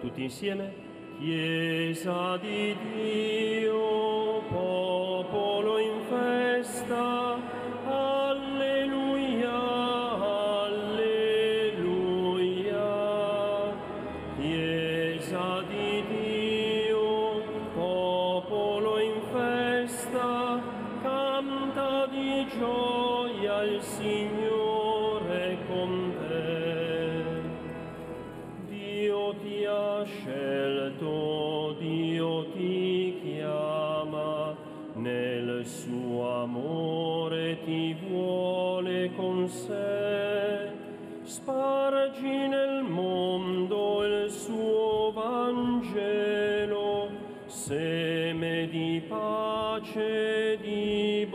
Tutti insieme. Chiesa di Dio, popolo in festa, alleluia, alleluia. Chiesa di Dio, popolo in festa, canta di gioia il Signore con te. Dio ti ha scelto, Dio ti chiama, nel suo amore ti vuole con sé. Spargi nel mondo il suo Vangelo, seme di pace e di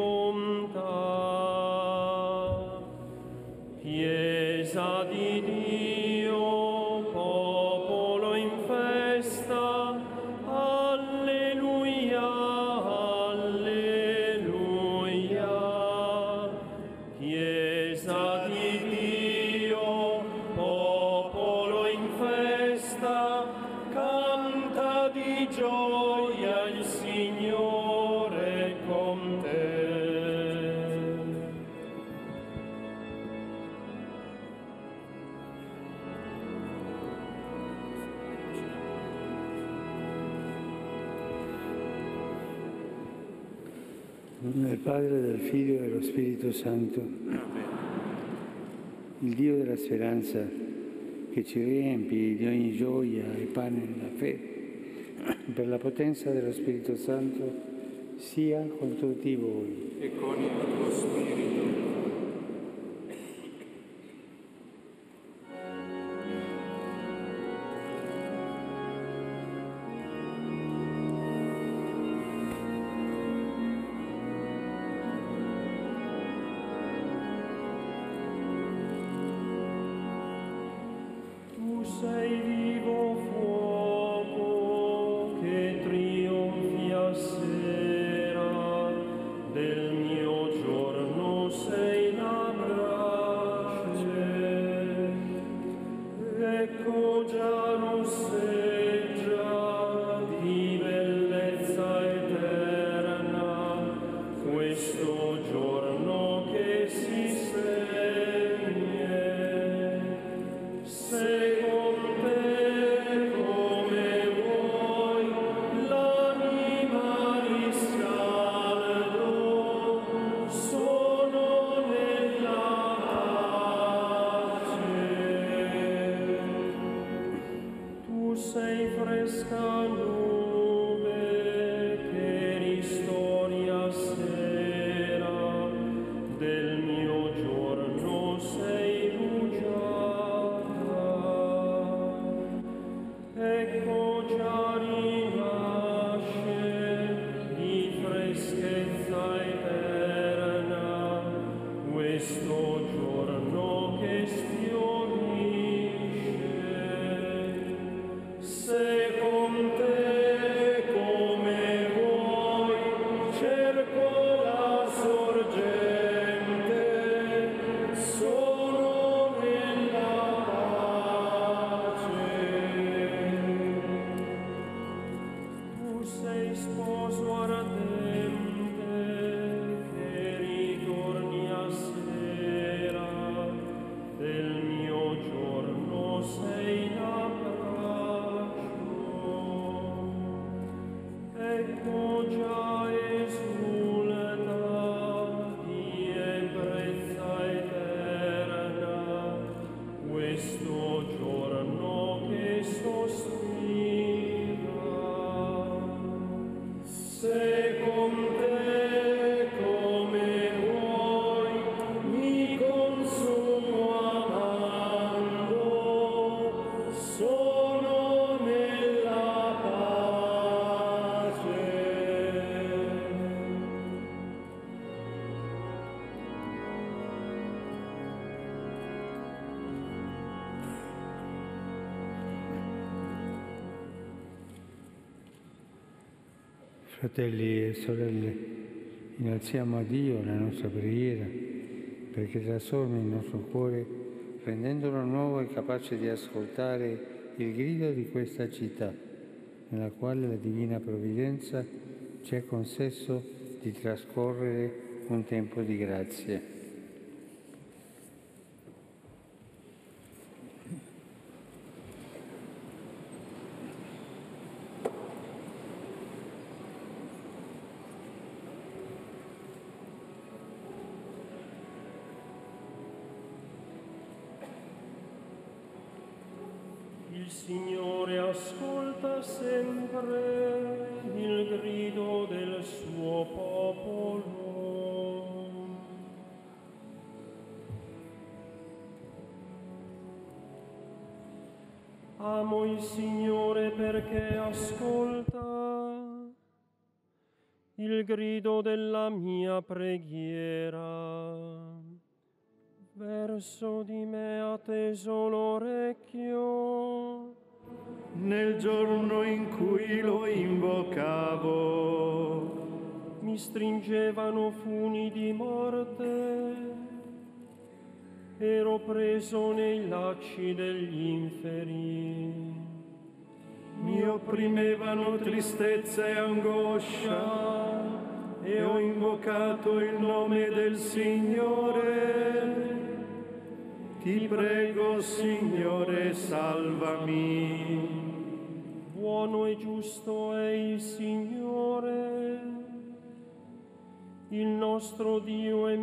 bontà. Chiesa di Dio, popolo in festa, alleluia, alleluia. Chiesa di Dio, popolo in festa, canta di gioia il Signore con te. Del Padre, del Figlio e dello Spirito Santo. Il Dio della speranza, che ci riempie di ogni gioia e pane nella fede, per la potenza dello Spirito Santo, sia con tutti voi. E con il tuo Spirito. Sei vivo fuoco che trionfi a sera, del mio giorno sei la brace. Ecco già rosseggia di bellezza eterna questo giorno che si spegne. Sei con te come vuoi, l'anima riscaldo, sono nella pace. Tu sei fresca nube che ristori a sera, del mio giorno sei rugiada. Ecco già rinasce di freschezza eterna questo giorno che sfiorisce. Se con te come vuoi cerco la sorgente, sono nella pace. Tu sei sposo ardente che ritorni a sera, del mio giorno sei l'abbraccio. Ecco già esulta di ebbrezza eterna questo giorno che sospira. Se con te come vuoi mi consumo amando, sono nella pace. Fratelli e sorelle, innalziamo a Dio la nostra preghiera perché trasformi il nostro cuore rendendolo nuovo e capace di ascoltare il grido di questa città, nella quale la divina provvidenza ci ha concesso di trascorrere un tempo di grazie. Il Signore ascolta sempre il grido del suo popolo. Amo il Signore perché ascolta il grido della mia preghiera. Verso di me ha teso l'orecchio. Nel giorno in cui lo invocavo, Mi stringevano funi di morte. Ero preso nei lacci degli inferi. mi opprimevano tristezza e angoscia, e ho invocato il nome del Signore. Ti prego, Signore, salvami. Buono e giusto è il Signore, il nostro Dio è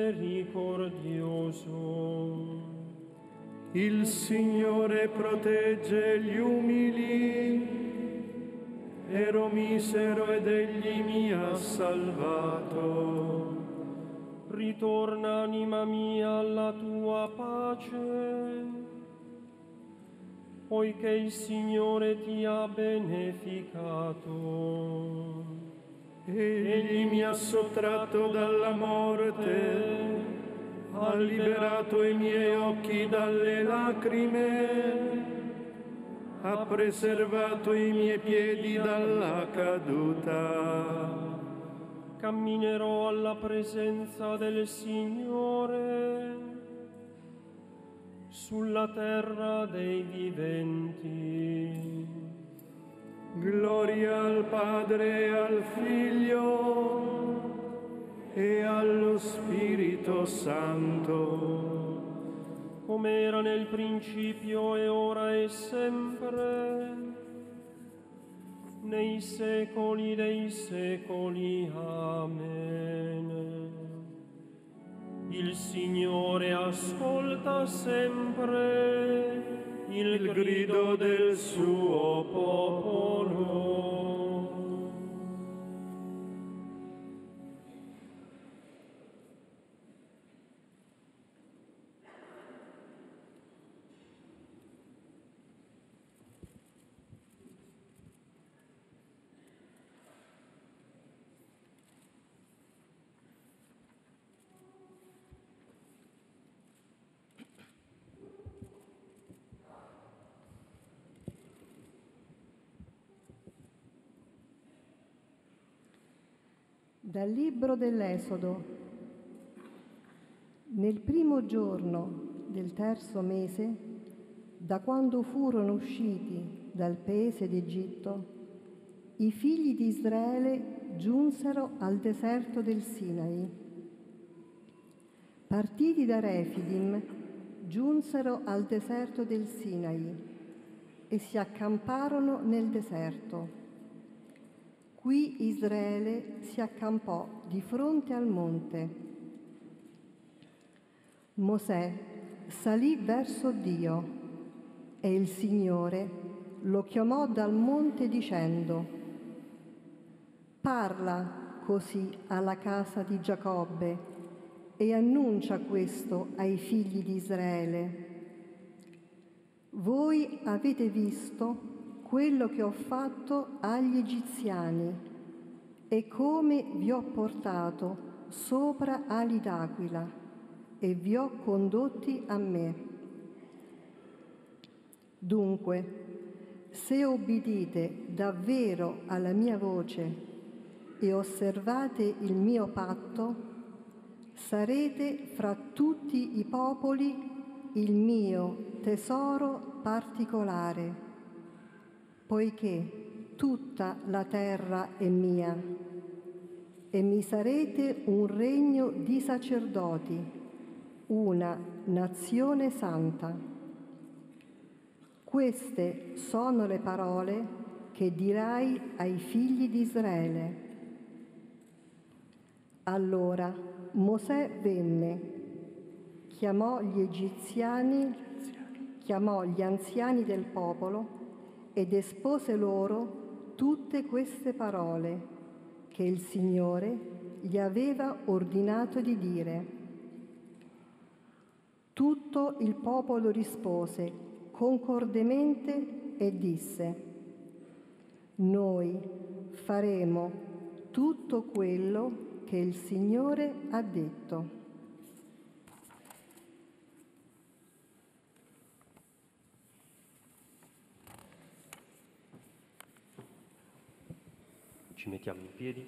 misericordioso. Il Signore protegge gli umili. Ero misero ed Egli mi ha salvato. Ritorna, anima mia, alla tua pace, poiché il Signore ti ha beneficato. Egli mi ha sottratto dalla morte, ha liberato i miei occhi dalle lacrime, ha preservato i miei piedi dalla caduta. Camminerò alla presenza del Signore sulla terra dei viventi. Gloria al Padre e al Figlio e allo Spirito Santo, Come era nel principio e ora e sempre, nei secoli dei secoli. Amen. Il Signore ascolta sempre il grido del suo popolo. Dal libro dell'Esodo. Nel primo giorno del terzo mese, da quando furono usciti dal paese d'Egitto, i figli di Israele giunsero al deserto del Sinai. Partiti da Refidim, giunsero al deserto del Sinai e si accamparono nel deserto. Qui Israele si accampò di fronte al monte. Mosè salì verso Dio e il Signore lo chiamò dal monte dicendo: «Parla così alla casa di Giacobbe e annuncia questo ai figli di Israele. Voi avete visto quello che ho fatto agli egiziani e come vi ho portato sopra ali d'aquila e vi ho condotti a me. Dunque, se obbedite davvero alla mia voce e osservate il mio patto, sarete fra tutti i popoli il mio tesoro particolare, poiché tutta la terra è mia, e mi sarete un regno di sacerdoti, una nazione santa. Queste sono le parole che dirai ai figli di Israele. Allora Mosè venne, chiamò gli anziani del popolo ed espose loro tutte queste parole che il Signore gli aveva ordinato di dire. Tutto il popolo rispose concordemente e disse: noi faremo tutto quello che il Signore ha detto. Ci mettiamo in piedi.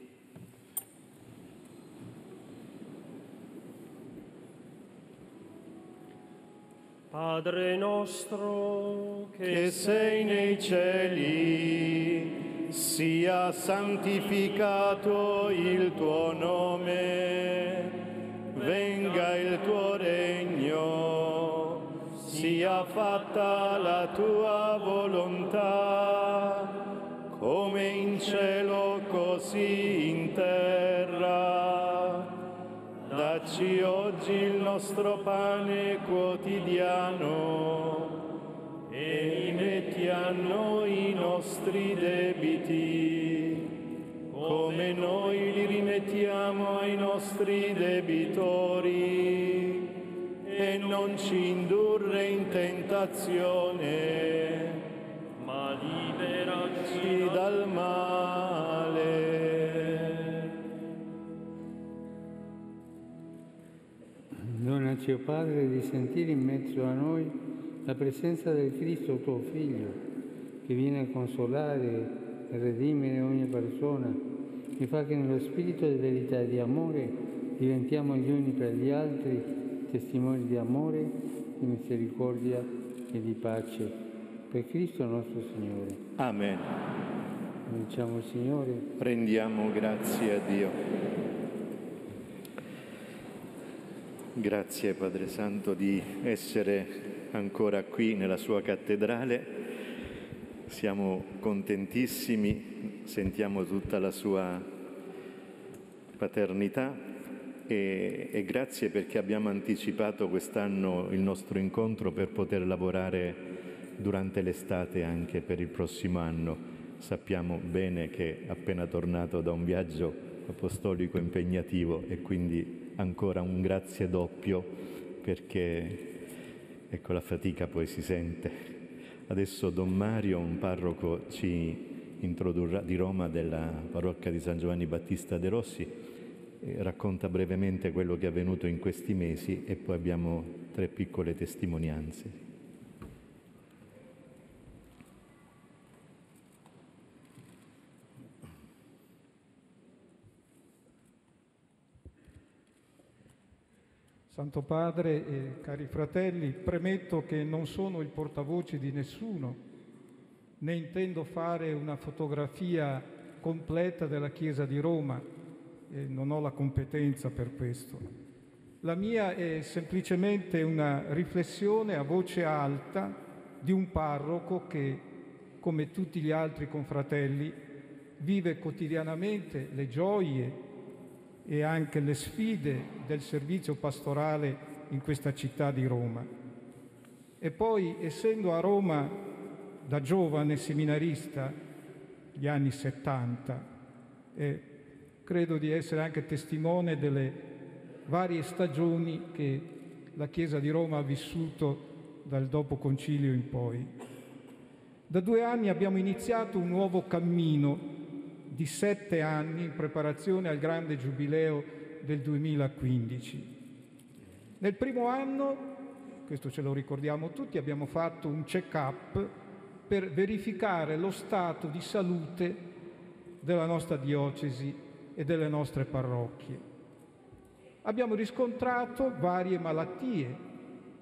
Padre nostro che sei nei cieli, sia santificato il tuo nome, venga il tuo regno, sia fatta la tua volontà, come in cielo così in terra. Dacci oggi il nostro pane quotidiano e rimetti a noi i nostri debiti, come noi li rimettiamo ai nostri debitori, e non ci indurre in tentazione, ma liberaci dal male. Donaci, o Padre, di sentire in mezzo a noi la presenza del Cristo, tuo Figlio, che viene a consolare e redimere ogni persona, e fa che nello spirito di verità e di amore diventiamo gli uni per gli altri testimoni di amore, di misericordia e di pace. Per Cristo nostro Signore. Amen. Diciamo, Signore, Rendiamo grazie a Dio. Grazie Padre Santo di essere ancora qui nella sua cattedrale. Siamo contentissimi, sentiamo tutta la sua paternità e grazie perché abbiamo anticipato quest'anno il nostro incontro per poter lavorare durante l'estate anche per il prossimo anno. Sappiamo bene che è appena tornato da un viaggio apostolico impegnativo e quindi ancora un grazie doppio, perché ecco, la fatica poi si sente. Adesso Don Mario, un parroco, ci introdurrà di Roma, della parrocchia di San Giovanni Battista de' Rossi, racconta brevemente quello che è avvenuto in questi mesi e poi abbiamo 3 piccole testimonianze. Santo Padre e cari fratelli, premetto che non sono il portavoce di nessuno, né intendo fare una fotografia completa della Chiesa di Roma, e non ho la competenza per questo. La mia è semplicemente una riflessione a voce alta di un parroco che, come tutti gli altri confratelli, vive quotidianamente le gioie e anche le sfide del servizio pastorale in questa città di Roma. E poi, essendo a Roma da giovane seminarista, gli anni 70, credo di essere anche testimone delle varie stagioni che la Chiesa di Roma ha vissuto dal dopo concilio in poi. Da 2 anni abbiamo iniziato un nuovo cammino di 7 anni in preparazione al grande giubileo del 2015. Nel primo anno, questo ce lo ricordiamo tutti, abbiamo fatto un check-up per verificare lo stato di salute della nostra diocesi e delle nostre parrocchie. Abbiamo riscontrato varie malattie,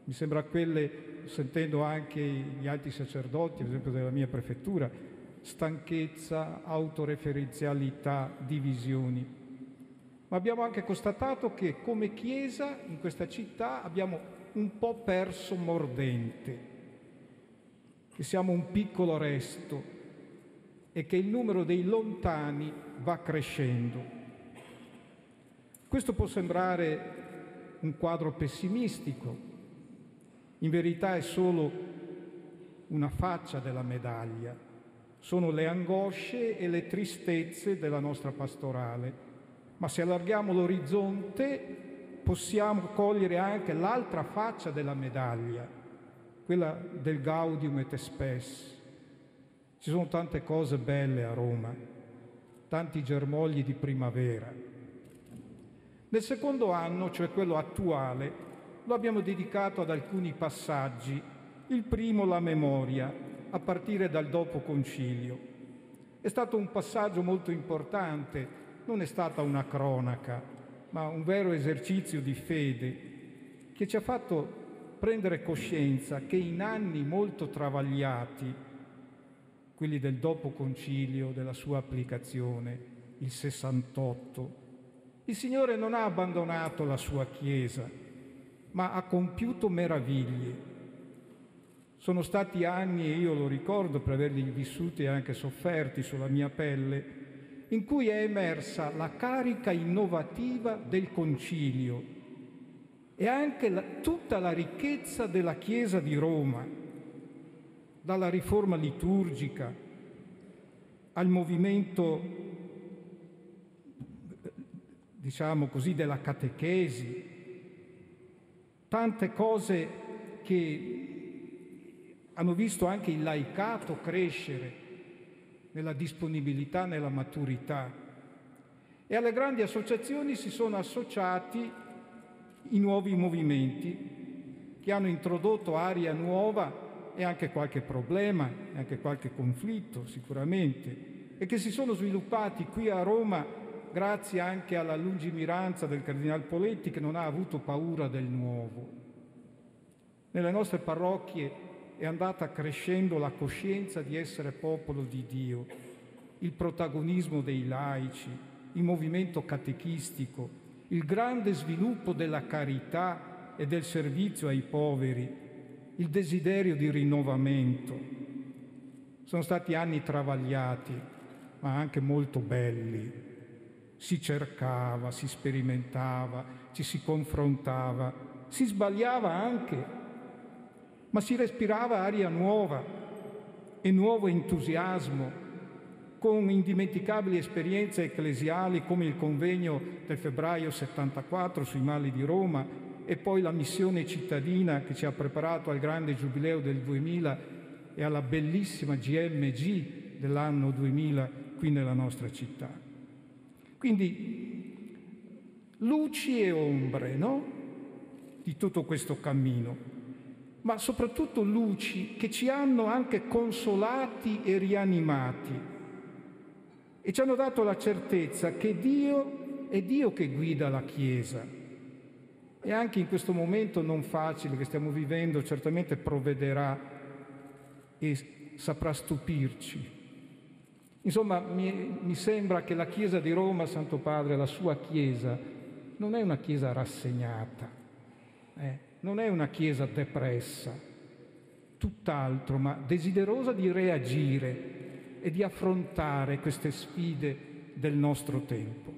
Mi sembra quelle, sentendo anche gli alti sacerdoti, ad esempio della mia prefettura, stanchezza, autoreferenzialità, divisioni. Ma abbiamo anche constatato che come Chiesa in questa città abbiamo un po' perso mordente, che siamo un piccolo resto e che il numero dei lontani va crescendo. Questo può sembrare un quadro pessimistico, in verità è solo una faccia della medaglia, sono le angosce e le tristezze della nostra pastorale, ma se allarghiamo l'orizzonte possiamo cogliere anche l'altra faccia della medaglia, quella del Gaudium et Spes. Ci sono tante cose belle a Roma, tanti germogli di primavera. Nel secondo anno, cioè quello attuale, lo abbiamo dedicato ad alcuni passaggi. Il primo, la memoria, a partire dal dopo concilio. È stato un passaggio molto importante, non è stata una cronaca, ma un vero esercizio di fede che ci ha fatto prendere coscienza che in anni molto travagliati, quelli del dopo concilio, della sua applicazione, il 68, il Signore non ha abbandonato la sua Chiesa, ma ha compiuto meraviglie. Sono stati anni, e io lo ricordo per averli vissuti e anche sofferti sulla mia pelle, in cui è emersa la carica innovativa del concilio e anche tutta la ricchezza della Chiesa di Roma, dalla riforma liturgica al movimento, diciamo così, della catechesi, tante cose che hanno visto anche il laicato crescere nella disponibilità, nella maturità. E alle grandi associazioni si sono associati i nuovi movimenti che hanno introdotto aria nuova e anche qualche problema, e anche qualche conflitto sicuramente, e che si sono sviluppati qui a Roma grazie anche alla lungimiranza del Cardinal Poletti, che non ha avuto paura del nuovo. Nelle nostre parrocchie è andata crescendo la coscienza di essere popolo di Dio, il protagonismo dei laici, il movimento catechistico, il grande sviluppo della carità e del servizio ai poveri, il desiderio di rinnovamento. Sono stati anni travagliati, ma anche molto belli. Si cercava, si sperimentava, ci si confrontava, si sbagliava anche, ma si respirava aria nuova e nuovo entusiasmo, con indimenticabili esperienze ecclesiali come il convegno del febbraio 74 sui mali di Roma e poi la missione cittadina che ci ha preparato al grande giubileo del 2000 e alla bellissima GMG dell'anno 2000 qui nella nostra città. Quindi luci e ombre, no? Di tutto questo cammino, ma soprattutto luci che ci hanno anche consolati e rianimati e ci hanno dato la certezza che Dio è Dio che guida la Chiesa e anche in questo momento non facile che stiamo vivendo certamente provvederà e saprà stupirci. Insomma, mi sembra che la Chiesa di Roma, Santo Padre, la sua Chiesa, non è una Chiesa rassegnata, non è una Chiesa depressa, tutt'altro, ma desiderosa di reagire e di affrontare queste sfide del nostro tempo.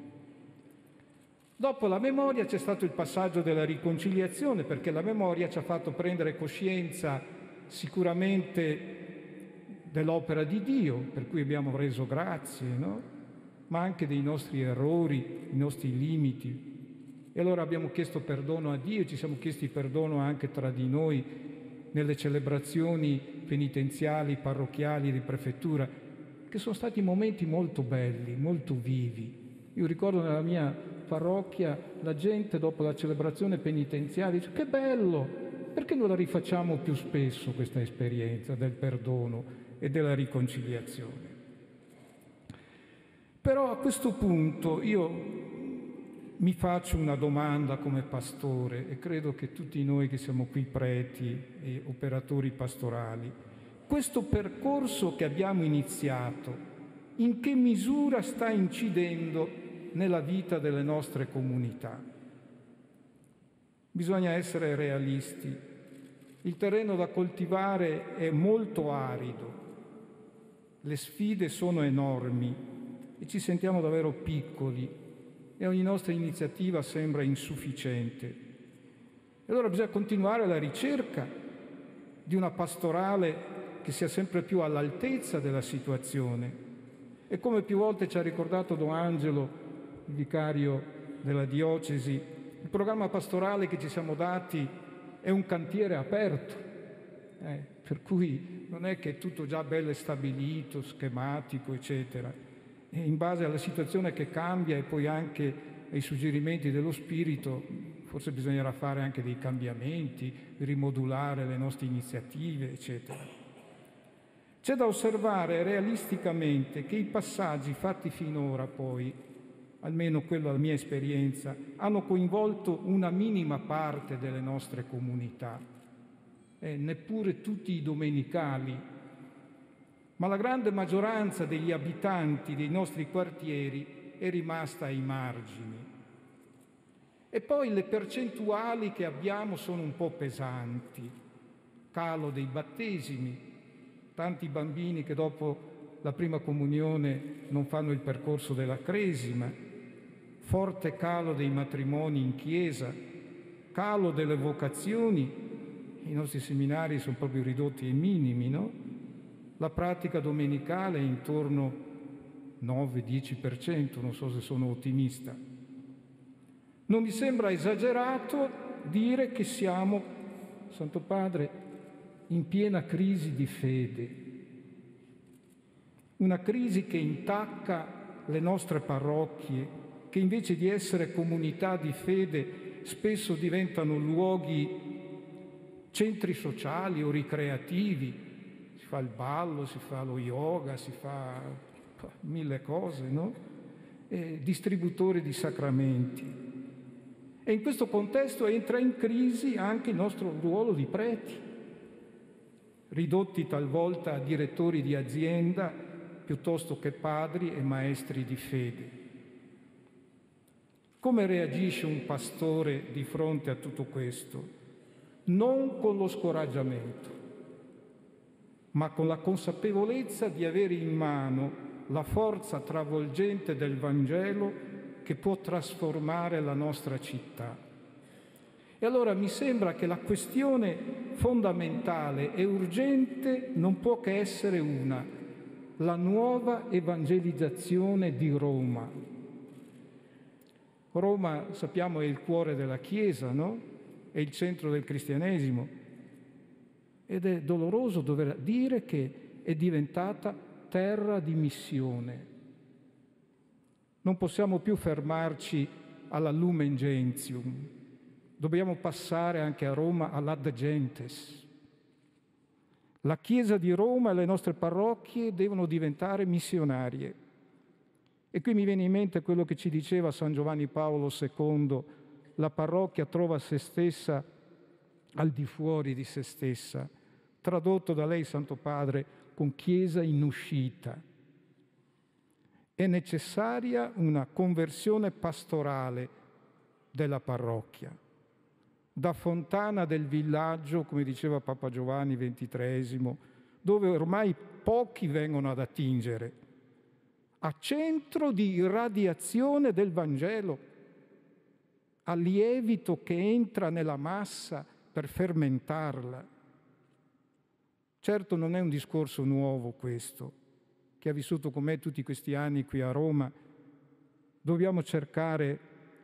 Dopo la memoria c'è stato il passaggio della riconciliazione, perché la memoria ci ha fatto prendere coscienza sicuramente dell'opera di Dio, per cui abbiamo reso grazie, no? Ma anche dei nostri errori, i nostri limiti. E allora abbiamo chiesto perdono a Dio, ci siamo chiesti perdono anche tra di noi nelle celebrazioni penitenziali, parrocchiali di prefettura, che sono stati momenti molto belli, molto vivi. Io ricordo nella mia parrocchia la gente dopo la celebrazione penitenziale dice: che bello, perché non la rifacciamo più spesso questa esperienza del perdono e della riconciliazione? Però a questo punto io mi faccio una domanda come pastore, e credo che tutti noi che siamo qui preti e operatori pastorali, questo percorso che abbiamo iniziato, in che misura sta incidendo nella vita delle nostre comunità? Bisogna essere realisti. Il terreno da coltivare è molto arido, le sfide sono enormi e ci sentiamo davvero piccoli e ogni nostra iniziativa sembra insufficiente. E allora bisogna continuare la ricerca di una pastorale che sia sempre più all'altezza della situazione. E come più volte ci ha ricordato Don Angelo, il vicario della diocesi, il programma pastorale che ci siamo dati è un cantiere aperto, per cui non è che è tutto già bello stabilito, schematico, eccetera. E in base alla situazione che cambia e poi anche ai suggerimenti dello Spirito, forse bisognerà fare anche dei cambiamenti, rimodulare le nostre iniziative, eccetera. C'è da osservare realisticamente che i passaggi fatti finora poi, almeno quello della mia esperienza, hanno coinvolto una minima parte delle nostre comunità, neppure tutti i domenicali, ma la grande maggioranza degli abitanti dei nostri quartieri è rimasta ai margini. E poi le percentuali che abbiamo sono un po' pesanti, calo dei battesimi, tanti bambini che dopo la prima comunione non fanno il percorso della cresima, forte calo dei matrimoni in chiesa, calo delle vocazioni, i nostri seminari sono proprio ridotti ai minimi, no? La pratica domenicale è intorno 9-10%, non so se sono ottimista. Non mi sembra esagerato dire che siamo, Santo Padre, in piena crisi di fede, una crisi che intacca le nostre parrocchie, che invece di essere comunità di fede spesso diventano luoghi, centri sociali o ricreativi. Si fa il ballo, si fa lo yoga, si fa mille cose, no? Distributori di sacramenti. E in questo contesto entra in crisi anche il nostro ruolo di preti, ridotti talvolta a direttori di azienda piuttosto che padri e maestri di fede. Come reagisce un pastore di fronte a tutto questo? Non con lo scoraggiamento, ma con la consapevolezza di avere in mano la forza travolgente del Vangelo che può trasformare la nostra città. E allora mi sembra che la questione fondamentale e urgente non può che essere una: la nuova evangelizzazione di Roma. Roma, sappiamo, è il cuore della Chiesa, no? È il centro del cristianesimo. Ed è doloroso dover dire che è diventata terra di missione. Non possiamo più fermarci alla Lumen Gentium. Dobbiamo passare anche a Roma all'Ad Gentes. La Chiesa di Roma e le nostre parrocchie devono diventare missionarie. E qui mi viene in mente quello che ci diceva San Giovanni Paolo II: la parrocchia trova se stessa al di fuori di se stessa, tradotto da lei, Santo Padre, con Chiesa in uscita. È necessaria una conversione pastorale della parrocchia. Da fontana del villaggio, come diceva Papa Giovanni XXIII, dove ormai pochi vengono ad attingere, a centro di irradiazione del Vangelo, a lievito che entra nella massa per fermentarla. Certo non è un discorso nuovo questo. Chi ha vissuto con me tutti questi anni qui a Roma, dobbiamo cercare,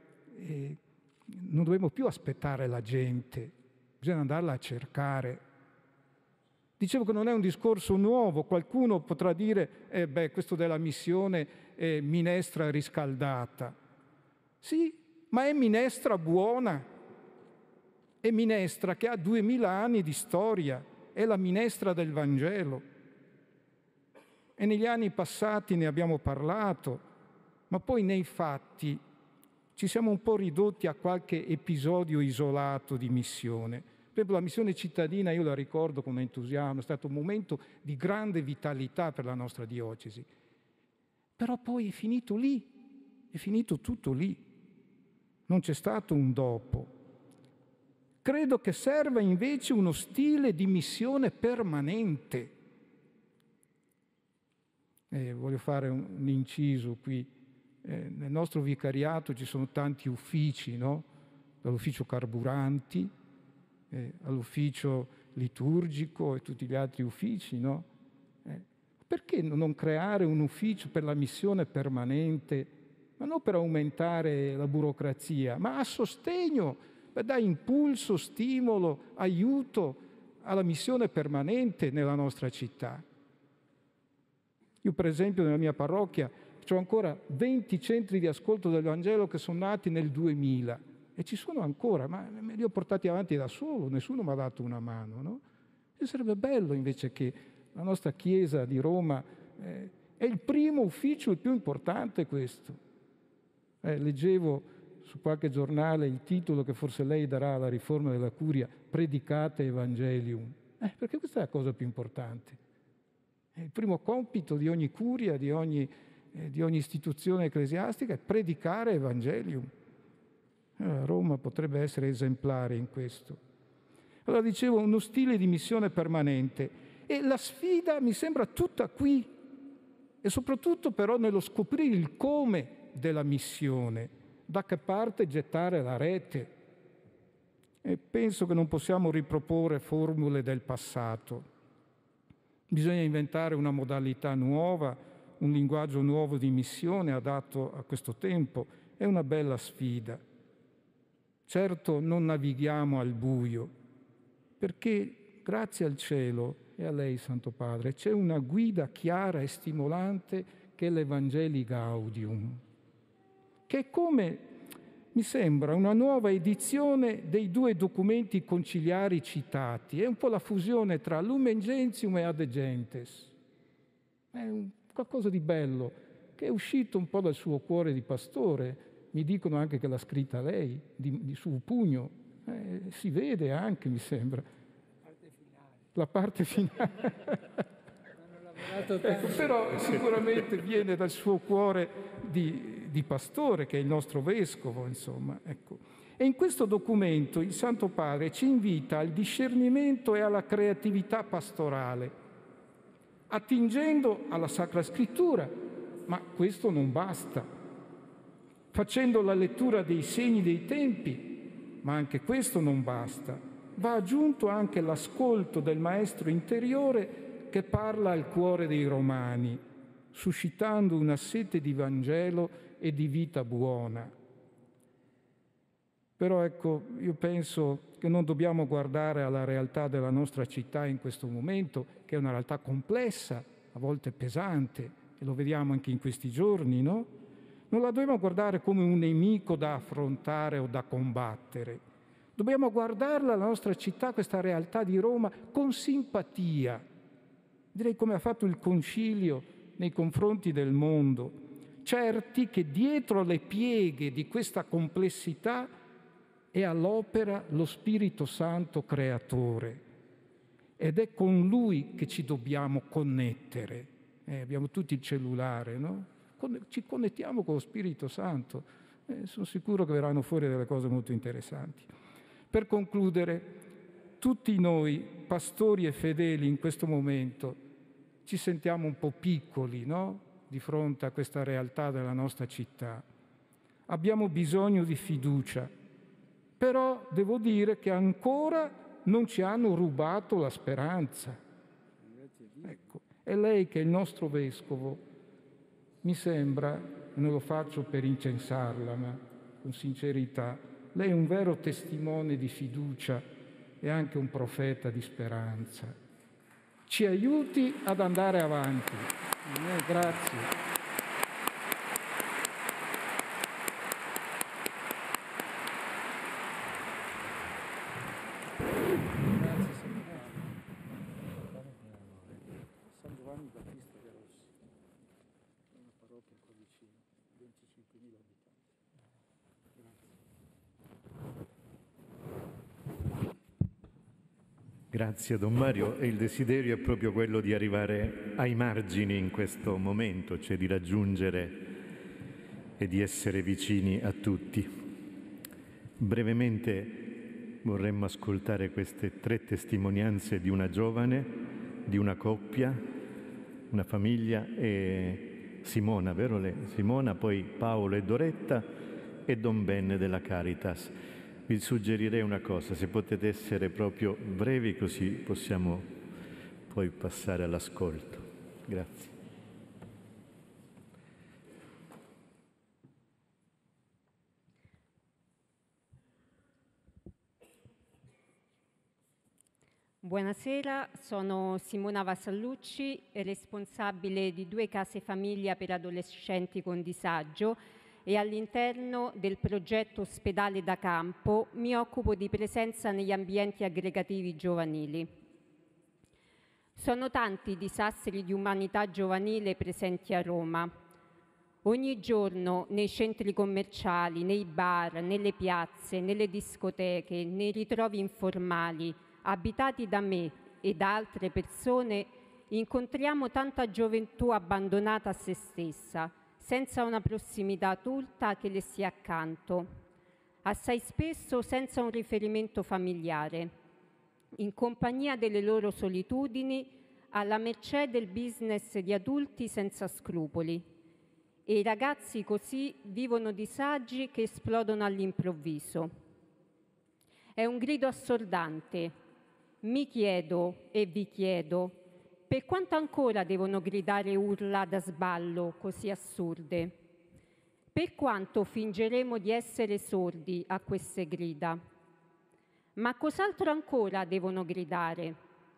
non dobbiamo più aspettare la gente, bisogna andarla a cercare. Dicevo che non è un discorso nuovo. Qualcuno potrà dire, questo della missione è minestra riscaldata. Sì, ma è minestra buona, è minestra che ha 2000 anni di storia, è la minestra del Vangelo. E negli anni passati ne abbiamo parlato, ma poi nei fatti ci siamo un po' ridotti a qualche episodio isolato di missione. Per esempio la missione cittadina io la ricordo con entusiasmo, è stato un momento di grande vitalità per la nostra diocesi. Però poi è finito lì, è finito tutto lì. Non c'è stato un dopo. Credo che serva invece uno stile di missione permanente. Voglio fare un inciso qui. Nel nostro vicariato ci sono tanti uffici, no? Dall'ufficio carburanti all'ufficio liturgico e tutti gli altri uffici, no? Perché non creare un ufficio per la missione permanente, ma non per aumentare la burocrazia, ma a sostegno, per dare impulso, stimolo, aiuto alla missione permanente nella nostra città? Io per esempio nella mia parrocchia ho ancora 20 centri di ascolto del Vangelo che sono nati nel 2000 e ci sono ancora, ma me li ho portati avanti da solo, nessuno mi ha dato una mano, no? E sarebbe bello invece che la nostra Chiesa di Roma è il primo ufficio, il più importante questo. Leggevo su qualche giornale il titolo che forse lei darà alla riforma della Curia, Predicate Evangelium, perché questa è la cosa più importante. È il primo compito di ogni curia, di ogni istituzione ecclesiastica, è predicare Evangelium. Roma potrebbe essere esemplare in questo. Allora dicevo, uno stile di missione permanente. E la sfida mi sembra tutta qui, e soprattutto però nello scoprire il come della missione, da che parte gettare la rete. E penso che non possiamo riproporre formule del passato. Bisogna inventare una modalità nuova, un linguaggio nuovo di missione adatto a questo tempo. È una bella sfida. Certo non navighiamo al buio, perché grazie al cielo e a lei, Santo Padre, c'è una guida chiara e stimolante che è l'Evangelii Gaudium, che è come, mi sembra, una nuova edizione dei due documenti conciliari citati. È un po' la fusione tra Lumen Gentium e Ad Gentes. È qualcosa di bello, che è uscito un po' dal suo cuore di pastore. Mi dicono anche che l'ha scritta lei, di suo pugno. Si vede anche, mi sembra. La parte finale. Però sicuramente viene dal suo cuore di pastore, che è il nostro vescovo, insomma. Ecco. E in questo documento il Santo Padre ci invita al discernimento e alla creatività pastorale, attingendo alla Sacra Scrittura, ma questo non basta. Facendo la lettura dei segni dei tempi, ma anche questo non basta. Va aggiunto anche l'ascolto del Maestro interiore che parla al cuore dei romani, suscitando una sete di Vangelo e di vita buona. Però ecco, io penso che non dobbiamo guardare alla realtà della nostra città in questo momento, che è una realtà complessa, a volte pesante, e lo vediamo anche in questi giorni, no? Non la dobbiamo guardare come un nemico da affrontare o da combattere. Dobbiamo guardarla, la nostra città, questa realtà di Roma, con simpatia. Direi come ha fatto il Concilio nei confronti del mondo, certi che dietro le pieghe di questa complessità è all'opera lo Spirito Santo creatore. Ed è con Lui che ci dobbiamo connettere. Abbiamo tutti il cellulare, no? Ci connettiamo con lo Spirito Santo. Sono sicuro che verranno fuori delle cose molto interessanti. Per concludere, tutti noi, pastori e fedeli, in questo momento ci sentiamo un po' piccoli, no? Di fronte a questa realtà della nostra città. Abbiamo bisogno di fiducia, però devo dire che ancora non ci hanno rubato la speranza. Ecco, è lei che è il nostro Vescovo. Mi sembra, non lo faccio per incensarla, ma con sincerità, lei è un vero testimone di fiducia e anche un profeta di speranza. Ci aiuti ad andare avanti. Grazie. San Giovanni Battista de Rossi, una parrocchia qua vicino, 25.000 abitanti. Grazie Don Mario, e il desiderio è proprio quello di arrivare ai margini in questo momento, cioè di raggiungere e di essere vicini a tutti. Brevemente vorremmo ascoltare queste 3 testimonianze di una giovane, di una coppia, una famiglia, e Simona, vero Simona, poi Paolo e Doretta e Don Benne della Caritas. Vi suggerirei una cosa, se potete essere proprio brevi, così possiamo poi passare all'ascolto. Grazie. Buonasera, sono Simona Vasallucci, responsabile di 2 case famiglia per adolescenti con disagio, e all'interno del progetto Ospedale da Campo mi occupo di presenza negli ambienti aggregativi giovanili. Sono tanti i disastri di umanità giovanile presenti a Roma. Ogni giorno nei centri commerciali, nei bar, nelle piazze, nelle discoteche, nei ritrovi informali, abitati da me e da altre persone, incontriamo tanta gioventù abbandonata a se stessa, senza una prossimità adulta che le sia accanto, assai spesso senza un riferimento familiare, in compagnia delle loro solitudini, alla mercé del business di adulti senza scrupoli. E i ragazzi così vivono disagi che esplodono all'improvviso. È un grido assordante. Mi chiedo e vi chiedo, per quanto ancora devono gridare urla da sballo così assurde? Per quanto fingeremo di essere sordi a queste grida? Ma cos'altro ancora devono gridare?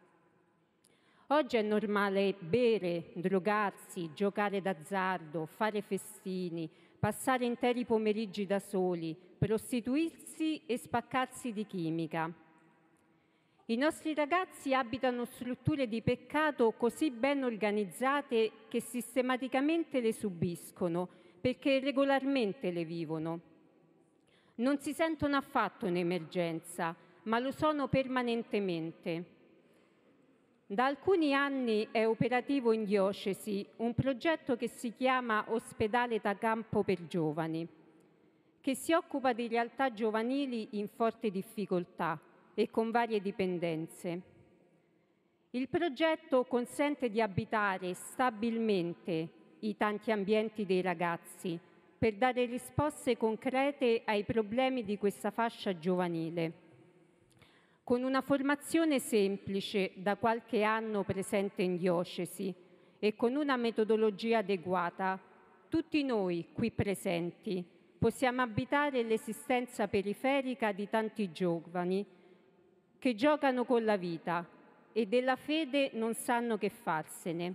Oggi è normale bere, drogarsi, giocare d'azzardo, fare festini, passare interi pomeriggi da soli, prostituirsi e spaccarsi di chimica. I nostri ragazzi abitano strutture di peccato così ben organizzate che sistematicamente le subiscono, perché regolarmente le vivono. Non si sentono affatto in emergenza, ma lo sono permanentemente. Da alcuni anni è operativo in diocesi un progetto che si chiama Ospedale da Campo per Giovani, che si occupa di realtà giovanili in forte difficoltà e con varie dipendenze. Il progetto consente di abitare stabilmente i tanti ambienti dei ragazzi per dare risposte concrete ai problemi di questa fascia giovanile. Con una formazione semplice da qualche anno presente in diocesi e con una metodologia adeguata, tutti noi qui presenti possiamo abitare l'esistenza periferica di tanti giovani che giocano con la vita e della fede non sanno che farsene.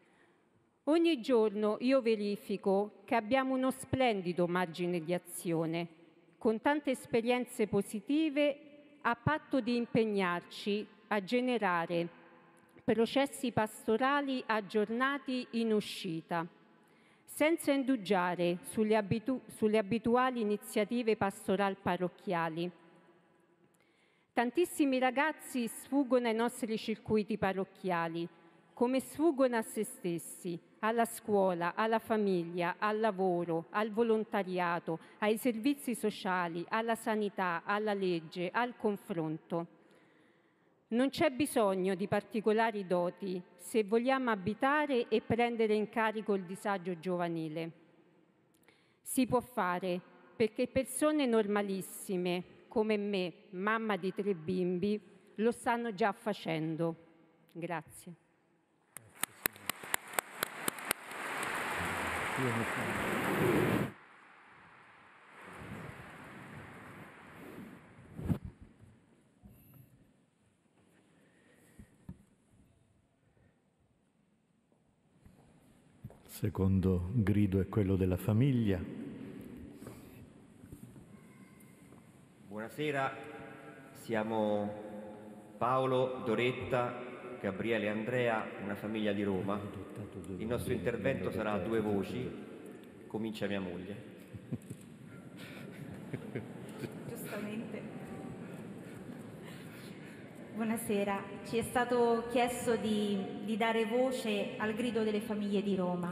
Ogni giorno io verifico che abbiamo uno splendido margine di azione, con tante esperienze positive, a patto di impegnarci a generare processi pastorali aggiornati in uscita, senza indugiare sulle abituali iniziative pastoral parrocchiali. Tantissimi ragazzi sfuggono ai nostri circuiti parrocchiali, come sfuggono a se stessi, alla scuola, alla famiglia, al lavoro, al volontariato, ai servizi sociali, alla sanità, alla legge, al confronto. Non c'è bisogno di particolari doti se vogliamo abitare e prendere in carico il disagio giovanile. Si può fare perché persone normalissime, come me, mamma di 3 bimbi, lo stanno già facendo. Grazie. Il secondo grido è quello della famiglia. Buonasera, siamo Paolo, Doretta, Gabriele e Andrea, una famiglia di Roma. Il nostro intervento sarà a 2 voci. Comincia mia moglie. Giustamente. Buonasera. Ci è stato chiesto di dare voce al grido delle famiglie di Roma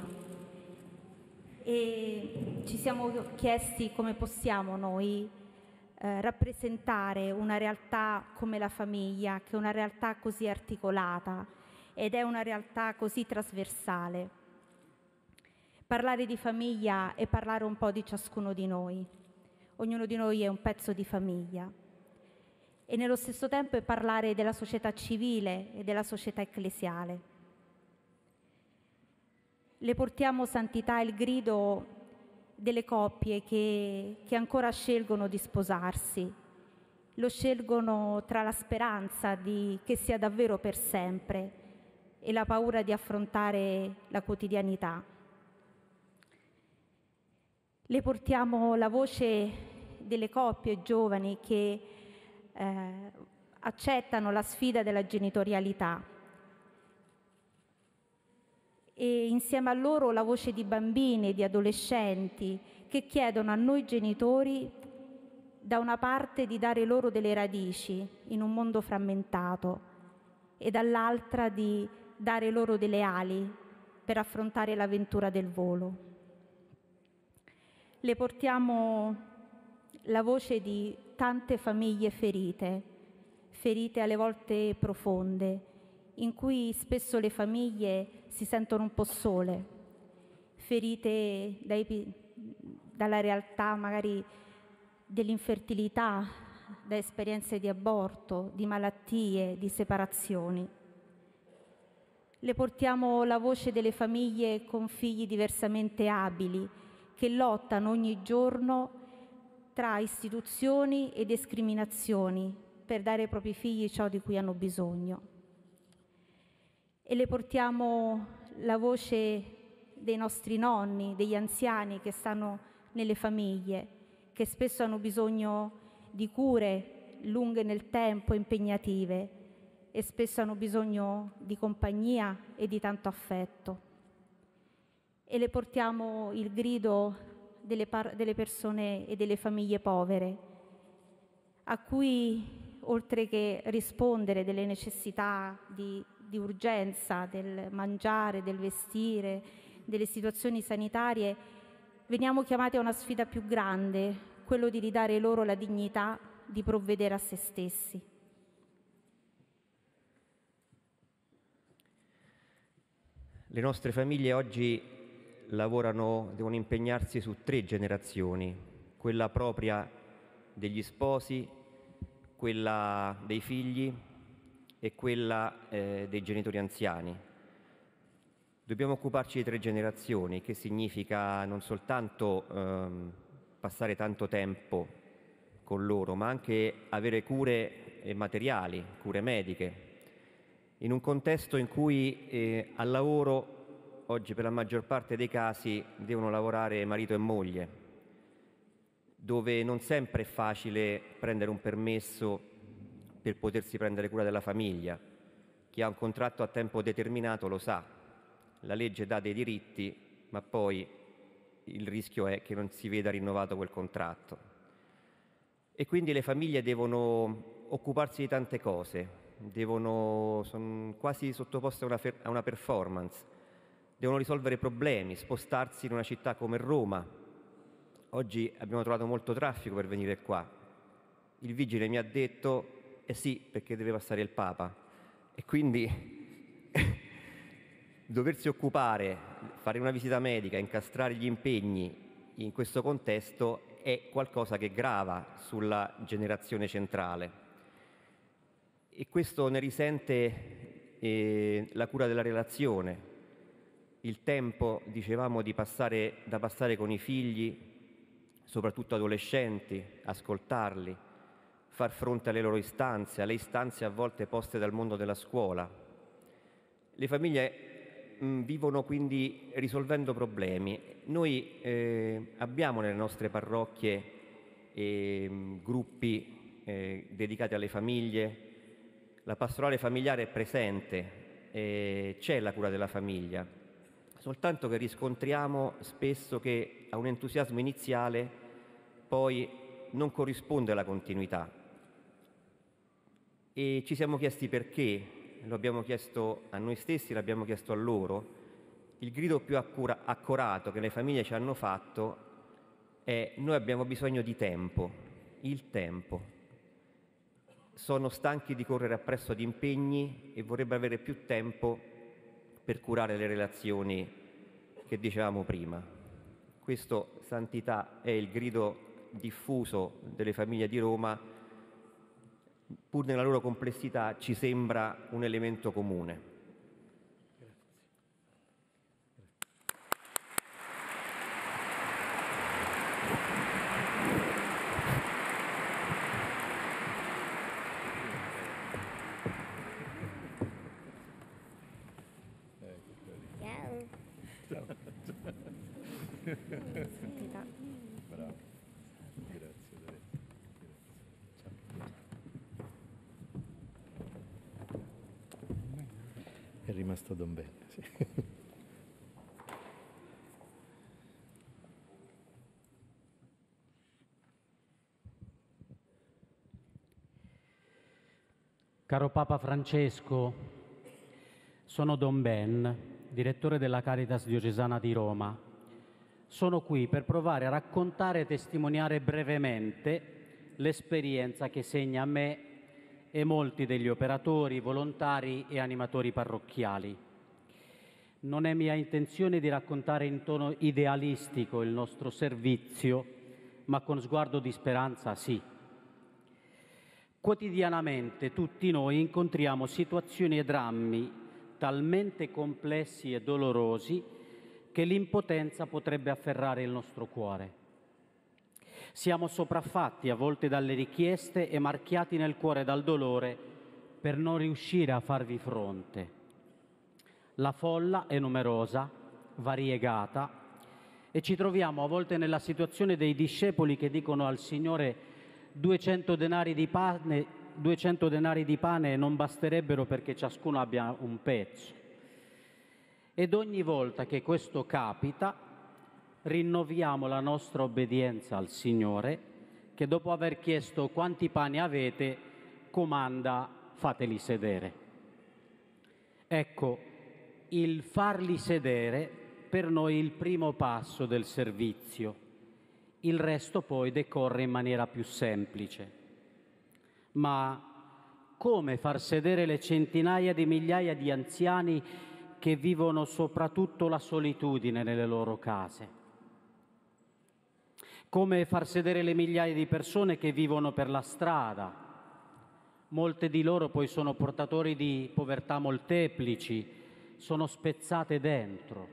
e ci siamo chiesti come possiamo noi rappresentare una realtà come la famiglia, che è una realtà così articolata ed è una realtà così trasversale. Parlare di famiglia è parlare un po' di ciascuno di noi. Ognuno di noi è un pezzo di famiglia. E nello stesso tempo è parlare della società civile e della società ecclesiale. Le portiamo santità il grido delle coppie che ancora scelgono di sposarsi, lo scelgono tra la speranza che sia davvero per sempre e la paura di affrontare la quotidianità. Le portiamo la voce delle coppie giovani che accettano la sfida della genitorialità e insieme a loro la voce di bambini e di adolescenti che chiedono a noi genitori da una parte di dare loro delle radici in un mondo frammentato e dall'altra di dare loro delle ali per affrontare l'avventura del volo. Le portiamo la voce di tante famiglie ferite alle volte profonde, in cui spesso le famiglie si sentono un po' sole, ferite dalla realtà magari dell'infertilità, da esperienze di aborto, di malattie, di separazioni. Le portiamo la voce delle famiglie con figli diversamente abili, che lottano ogni giorno tra istituzioni e discriminazioni per dare ai propri figli ciò di cui hanno bisogno. E le portiamo la voce dei nostri nonni, degli anziani che stanno nelle famiglie, che spesso hanno bisogno di cure lunghe nel tempo, impegnative, e spesso hanno bisogno di compagnia e di tanto affetto. E le portiamo il grido delle persone e delle famiglie povere, a cui, oltre che rispondere delle necessità di urgenza, del mangiare, del vestire, delle situazioni sanitarie, veniamo chiamati a una sfida più grande, quello di ridare loro la dignità di provvedere a se stessi. Le nostre famiglie oggi devono impegnarsi su 3 generazioni, quella propria degli sposi, quella dei figli e quella dei genitori anziani. Dobbiamo occuparci di 3 generazioni, che significa non soltanto passare tanto tempo con loro, ma anche avere cure materiali, cure mediche, in un contesto in cui al lavoro oggi per la maggior parte dei casi devono lavorare marito e moglie, dove non sempre è facile prendere un permesso per potersi prendere cura della famiglia. Chi ha un contratto a tempo determinato lo sa, la legge dà dei diritti, ma poi il rischio è che non si veda rinnovato quel contratto. E quindi le famiglie devono occuparsi di tante cose, sono quasi sottoposte a una performance. Devono risolvere problemi, spostarsi in una città come Roma. Oggi abbiamo trovato molto traffico per venire qua. Il vigile mi ha detto, sì, perché deve passare il Papa. E quindi doversi occupare, fare una visita medica, incastrare gli impegni in questo contesto è qualcosa che grava sulla generazione centrale. E questo ne risente la cura della relazione. Il tempo, dicevamo, da passare con i figli, soprattutto adolescenti, ascoltarli, far fronte alle loro istanze, alle istanze a volte poste dal mondo della scuola. Le famiglie vivono quindi risolvendo problemi. Noi abbiamo nelle nostre parrocchie gruppi dedicati alle famiglie, la pastorale familiare è presente, c'è la cura della famiglia. Soltanto che riscontriamo spesso che a un entusiasmo iniziale poi non corrisponde la continuità. e ci siamo chiesti perché, lo abbiamo chiesto a noi stessi, l'abbiamo chiesto a loro. Il grido più accorato che le famiglie ci hanno fatto è: noi abbiamo bisogno di tempo, il tempo. Sono stanchi di correre appresso ad impegni e vorrebbero avere più tempo per curare le relazioni che dicevamo prima. Questo, Santità, è il grido diffuso delle famiglie di Roma, pur nella loro complessità ci sembra un elemento comune. Bravo. Grazie. È rimasto Don Ben, sì. Caro Papa Francesco, sono Don Ben, direttore della Caritas Diocesana di Roma. Sono qui per provare a raccontare e testimoniare brevemente l'esperienza che segna me e molti degli operatori, volontari e animatori parrocchiali. Non è mia intenzione di raccontare in tono idealistico il nostro servizio, ma con sguardo di speranza sì. Quotidianamente tutti noi incontriamo situazioni e drammi talmente complessi e dolorosi che l'impotenza potrebbe afferrare il nostro cuore. Siamo sopraffatti a volte dalle richieste e marchiati nel cuore dal dolore per non riuscire a farvi fronte. La folla è numerosa, variegata e ci troviamo a volte nella situazione dei discepoli che dicono al Signore 200 denari di pane non basterebbero perché ciascuno abbia un pezzo. Ed ogni volta che questo capita, rinnoviamo la nostra obbedienza al Signore, che dopo aver chiesto quanti pani avete, comanda: fateli sedere. Ecco, il farli sedere per noi è il primo passo del servizio. Il resto poi decorre in maniera più semplice. Ma come far sedere le centinaia di migliaia di anziani che vivono soprattutto la solitudine nelle loro case? Come far sedere le migliaia di persone che vivono per la strada? Molte di loro poi sono portatori di povertà molteplici, sono spezzate dentro.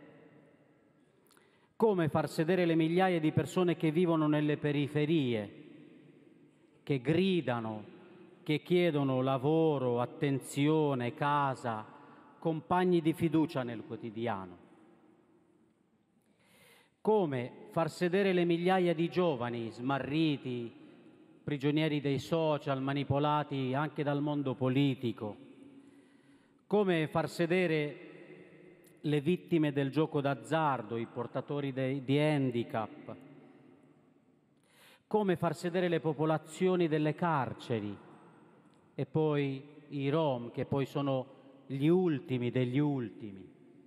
Come far sedere le migliaia di persone che vivono nelle periferie, che gridano, che chiedono lavoro, attenzione, casa, compagni di fiducia nel quotidiano? Come far sedere le migliaia di giovani smarriti, prigionieri dei social, manipolati anche dal mondo politico? Come far sedere le vittime del gioco d'azzardo, i portatori di handicap? Come far sedere le popolazioni delle carceri e poi i Rom, che poi sono gli ultimi degli ultimi?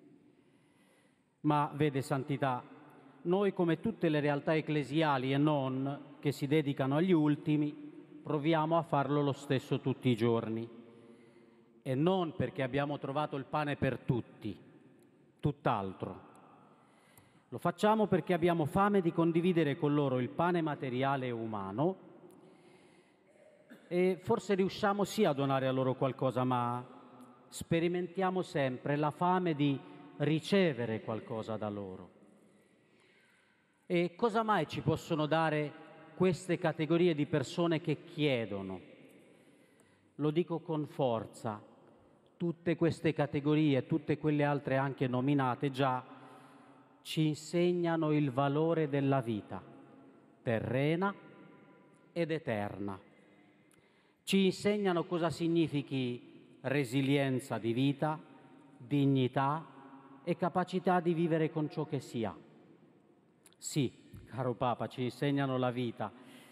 Ma vede, Santità, noi, come tutte le realtà ecclesiali e non che si dedicano agli ultimi, proviamo a farlo lo stesso tutti i giorni. E non perché abbiamo trovato il pane per tutti, tutt'altro. Lo facciamo perché abbiamo fame di condividere con loro il pane materiale e umano, e forse riusciamo sì a donare a loro qualcosa, ma sperimentiamo sempre la fame di ricevere qualcosa da loro. E cosa mai ci possono dare queste categorie di persone che chiedono? Lo dico con forza, tutte queste categorie, tutte quelle altre anche nominate già, ci insegnano il valore della vita, terrena ed eterna. Ci insegnano cosa significhi resilienza di vita, dignità e capacità di vivere con ciò che si ha. Sì, caro Papa, ci insegnano la vita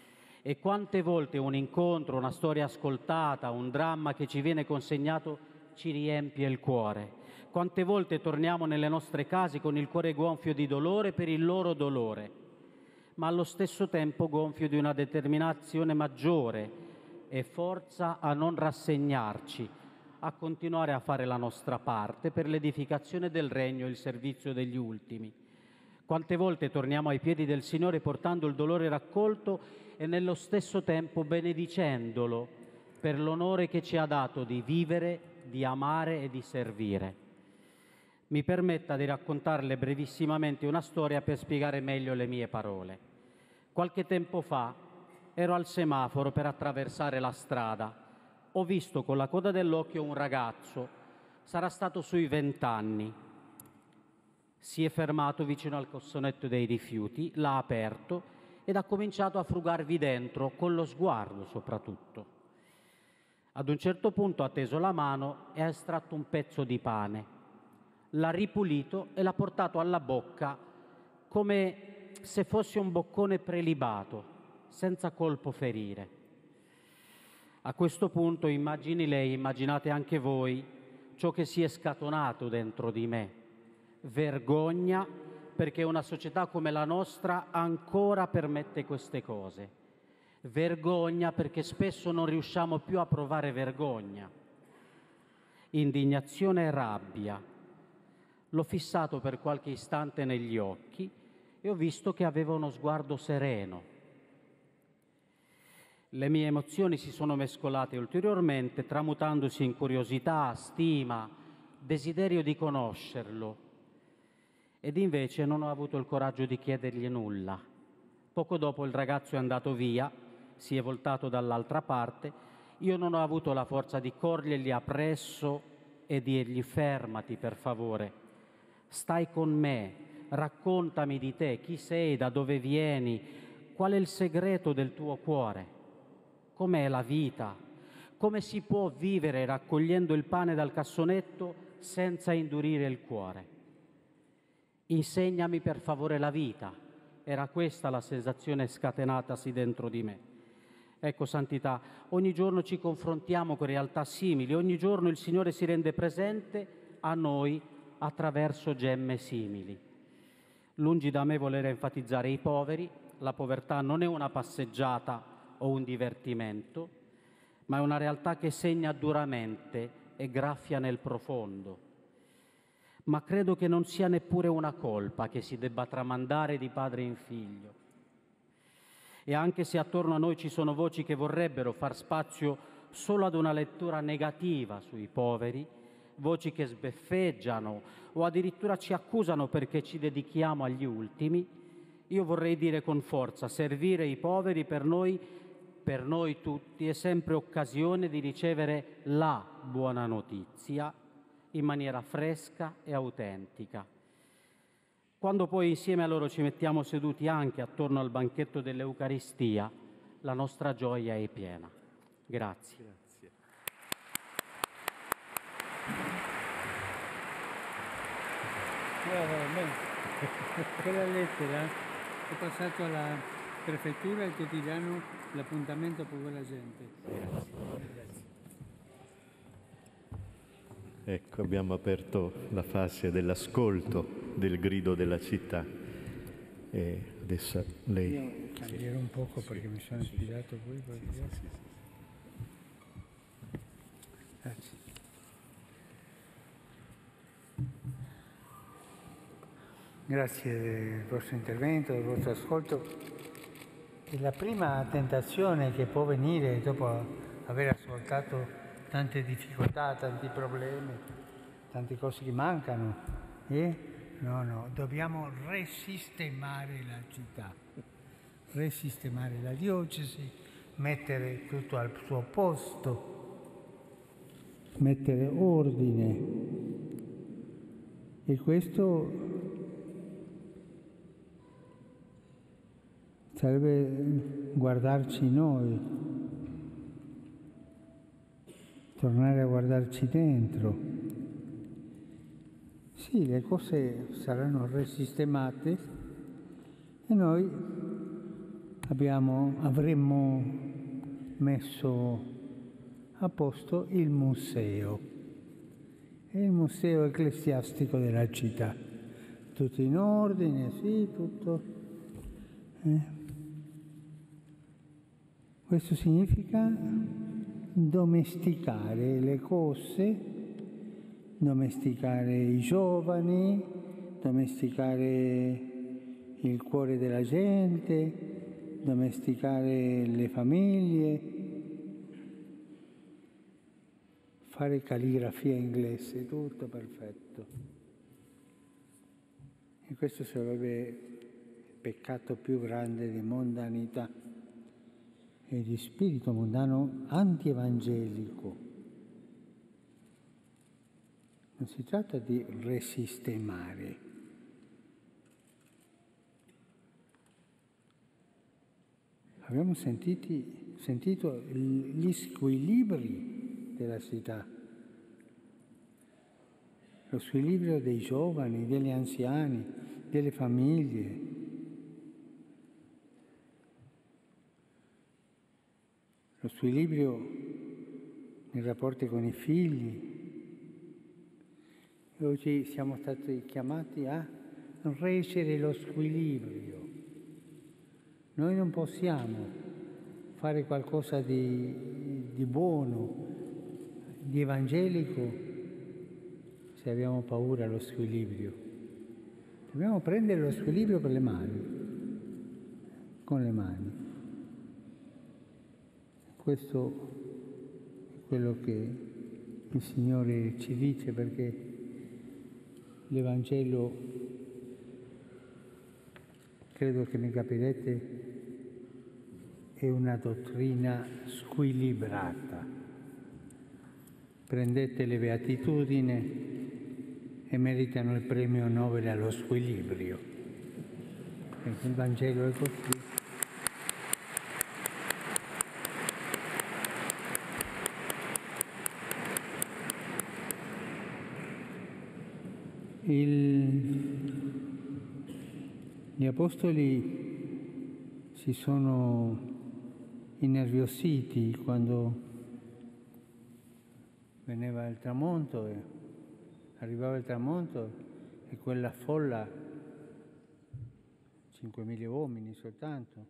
E quante volte un incontro, una storia ascoltata, un dramma che ci viene consegnato ci riempie il cuore. Quante volte torniamo nelle nostre case con il cuore gonfio di dolore per il loro dolore, ma allo stesso tempo gonfio di una determinazione maggiore e forza a non rassegnarci, a continuare a fare la nostra parte per l'edificazione del regno e il servizio degli ultimi. Quante volte torniamo ai piedi del Signore portando il dolore raccolto e nello stesso tempo benedicendolo per l'onore che ci ha dato di vivere, di amare e di servire. Mi permetta di raccontarle brevissimamente una storia per spiegare meglio le mie parole. Qualche tempo fa ero al semaforo per attraversare la strada. Ho visto con la coda dell'occhio un ragazzo, sarà stato sui 20 anni. Si è fermato vicino al cassonetto dei rifiuti, l'ha aperto ed ha cominciato a frugarvi dentro, con lo sguardo soprattutto. Ad un certo punto ha teso la mano e ha estratto un pezzo di pane. L'ha ripulito e l'ha portato alla bocca come se fosse un boccone prelibato, senza colpo ferire. A questo punto immagini lei, immaginate anche voi, ciò che si è scatenato dentro di me. Vergogna perché una società come la nostra ancora permette queste cose. Vergogna perché spesso non riusciamo più a provare vergogna. Indignazione e rabbia. L'ho fissato per qualche istante negli occhi e ho visto che aveva uno sguardo sereno. Le mie emozioni si sono mescolate ulteriormente, tramutandosi in curiosità, stima, desiderio di conoscerlo. Ed invece non ho avuto il coraggio di chiedergli nulla. Poco dopo il ragazzo è andato via, si è voltato dall'altra parte, io non ho avuto la forza di corrergli appresso e dirgli: fermati per favore, stai con me, raccontami di te, chi sei, da dove vieni, qual è il segreto del tuo cuore, com'è la vita, come si può vivere raccogliendo il pane dal cassonetto senza indurire il cuore. Insegnami per favore la vita. Era questa la sensazione scatenatasi dentro di me. Ecco, Santità, ogni giorno ci confrontiamo con realtà simili, ogni giorno il Signore si rende presente a noi attraverso gemme simili. Lungi da me voler enfatizzare i poveri, la povertà non è una passeggiata o un divertimento, ma è una realtà che segna duramente e graffia nel profondo. Ma credo che non sia neppure una colpa che si debba tramandare di padre in figlio. E anche se attorno a noi ci sono voci che vorrebbero far spazio solo ad una lettura negativa sui poveri, voci che sbeffeggiano o addirittura ci accusano perché ci dedichiamo agli ultimi, io vorrei dire con forza: servire i poveri per noi tutti, è sempre occasione di ricevere la buona notizia in maniera fresca e autentica. Quando poi insieme a loro ci mettiamo seduti anche attorno al banchetto dell'Eucaristia, la nostra gioia è piena. Grazie. Grazie. Quella lettera è passato alla prefettura, che ti danno l'appuntamento per quella gente. Grazie. Ecco, abbiamo aperto la fase dell'ascolto del grido della città e adesso lei... Io cambierò un poco perché mi sono ispirato poi. Grazie. Grazie del vostro intervento, del vostro ascolto. E la prima tentazione che può venire dopo aver ascoltato tante difficoltà, tanti problemi, tante cose che mancano, no, dobbiamo resistemare la città, resistemare la diocesi, mettere tutto al suo posto, mettere ordine. E questo sarebbe guardarci noi, tornare a guardarci dentro. Sì, le cose saranno risistemate e noi avremmo messo a posto il museo, il museo ecclesiastico della città, tutto in ordine, sì, tutto. Questo significa domesticare le cose, domesticare i giovani, domesticare il cuore della gente, domesticare le famiglie, fare calligrafia inglese, tutto perfetto. E questo sarebbe il peccato più grande di mondanità e di spirito mondano anti-evangelico. Non si tratta di risistemare. Abbiamo sentito gli squilibri della città, lo squilibrio dei giovani, degli anziani, delle famiglie. Lo squilibrio nei rapporti con i figli. E oggi siamo stati chiamati a reggere lo squilibrio. Noi non possiamo fare qualcosa di buono, di evangelico, se abbiamo paura dello squilibrio. Dobbiamo prendere lo squilibrio per le mani, con le mani. Questo è quello che il Signore ci dice, perché l'Evangelo, credo che mi capirete, è una dottrina squilibrata. Prendete le beatitudini e meritano il premio Nobel allo squilibrio. Il Vangelo è così. Gli apostoli si sono innerviositi quando veniva il tramonto, arrivava il tramonto e quella folla, 5.000 uomini soltanto,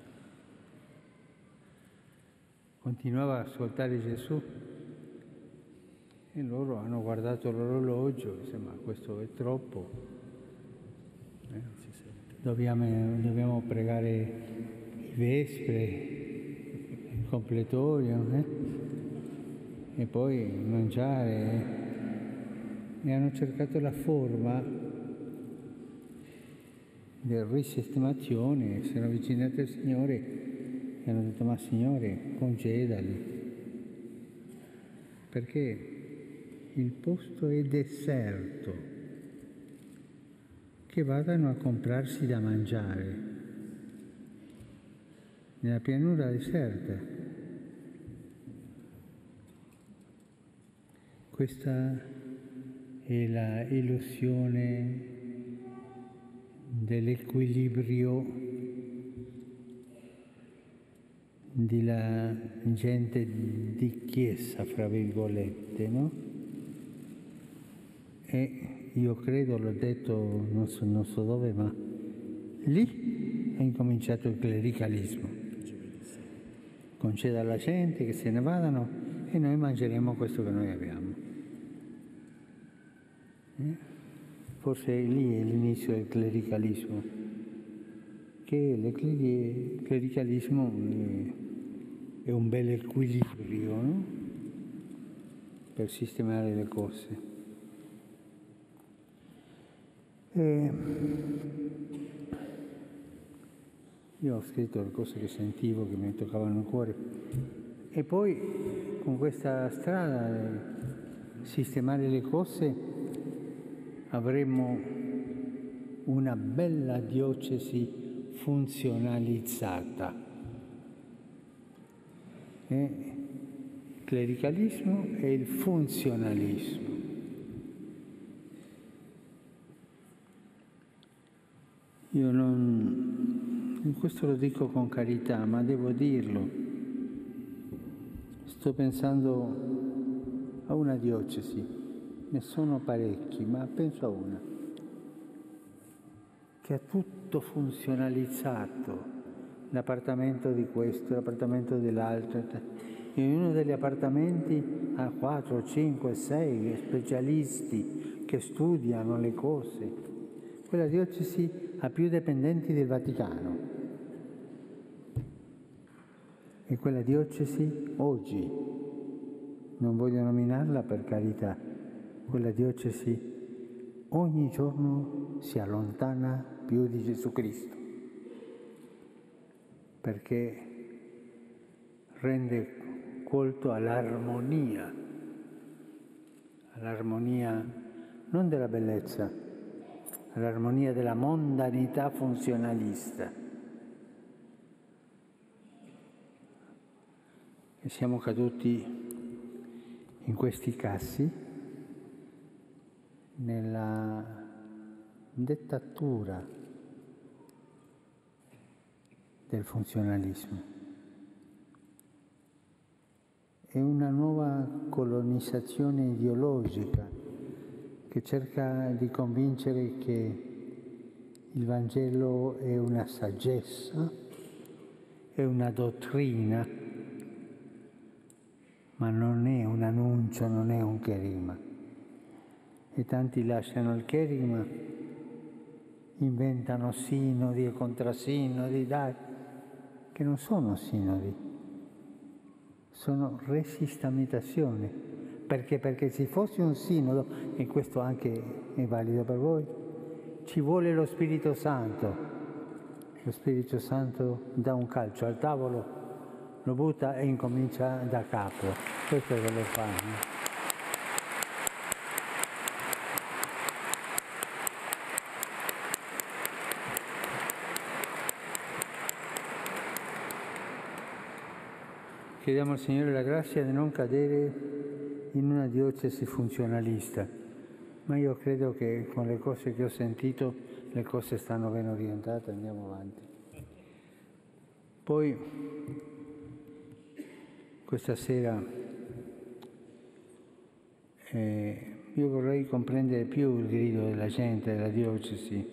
continuava a ascoltare Gesù. E loro hanno guardato l'orologio, insomma, questo è troppo. Dobbiamo pregare i vespri, il completorio, e poi mangiare. E hanno cercato la forma di risistemazione, si sono avvicinati al Signore e hanno detto: ma Signore, congedali, perché il posto è deserto, che vadano a comprarsi da mangiare nella pianura deserta. Questa è la illusione dell'equilibrio della gente di chiesa, fra virgolette, no? E io credo, l'ho detto non so dove, ma lì è incominciato il clericalismo. Conceda alla gente che se ne vadano e noi mangeremo questo che noi abbiamo. Forse lì è l'inizio del clericalismo, che il clericalismo è un bel equilibrio, no? Per sistemare le cose. Io ho scritto le cose che sentivo, che mi toccavano il cuore, e poi con questa strada di sistemare le cose avremo una bella diocesi funzionalizzata. Il clericalismo e il funzionalismo. Io non questo lo dico con carità, ma devo dirlo. Sto pensando a una diocesi, ne sono parecchi, ma penso a una, che ha tutto funzionalizzato, l'appartamento di questo, l'appartamento dell'altro, e ognuno degli appartamenti ha 4, 5, 6 specialisti che studiano le cose. Quella diocesi ha più dipendenti del Vaticano. E quella diocesi oggi, non voglio nominarla per carità, quella diocesi ogni giorno si allontana più di Gesù Cristo, perché rende colto all'armonia non della bellezza, all'armonia della mondanità funzionalista. E siamo caduti in questi cassi nella dettatura del funzionalismo. È una nuova colonizzazione ideologica che cerca di convincere che il Vangelo è una saggezza, è una dottrina, ma non è un annuncio, non è un cherigma. E tanti lasciano il cherigma, inventano sinodi e contrasinodi, che non sono sinodi, sono resistamentazioni. Perché se fosse un sinodo, e questo anche è valido per voi, ci vuole lo Spirito Santo. Lo Spirito Santo dà un calcio al tavolo, lo butta e incomincia da capo. Questo è quello che fa. Chiediamo al Signore la grazia di non cadere in una diocesi funzionalista, ma io credo che con le cose che ho sentito le cose stanno ben orientate, andiamo avanti. Poi questa sera io vorrei comprendere più il grido della gente, della diocesi,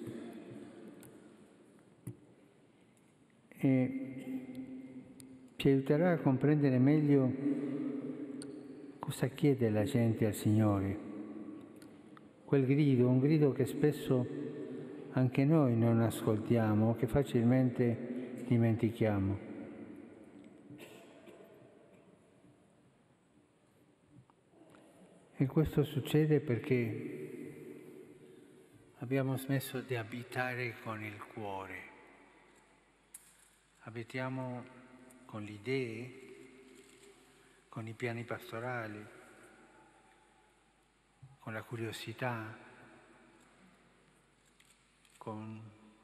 e ci aiuterà a comprendere meglio cosa chiede la gente al Signore. Quel grido, un grido che spesso anche noi non ascoltiamo, che facilmente dimentichiamo. E questo succede perché abbiamo smesso di abitare con il cuore. Abitiamo con le idee, con i piani pastorali, con la curiosità, con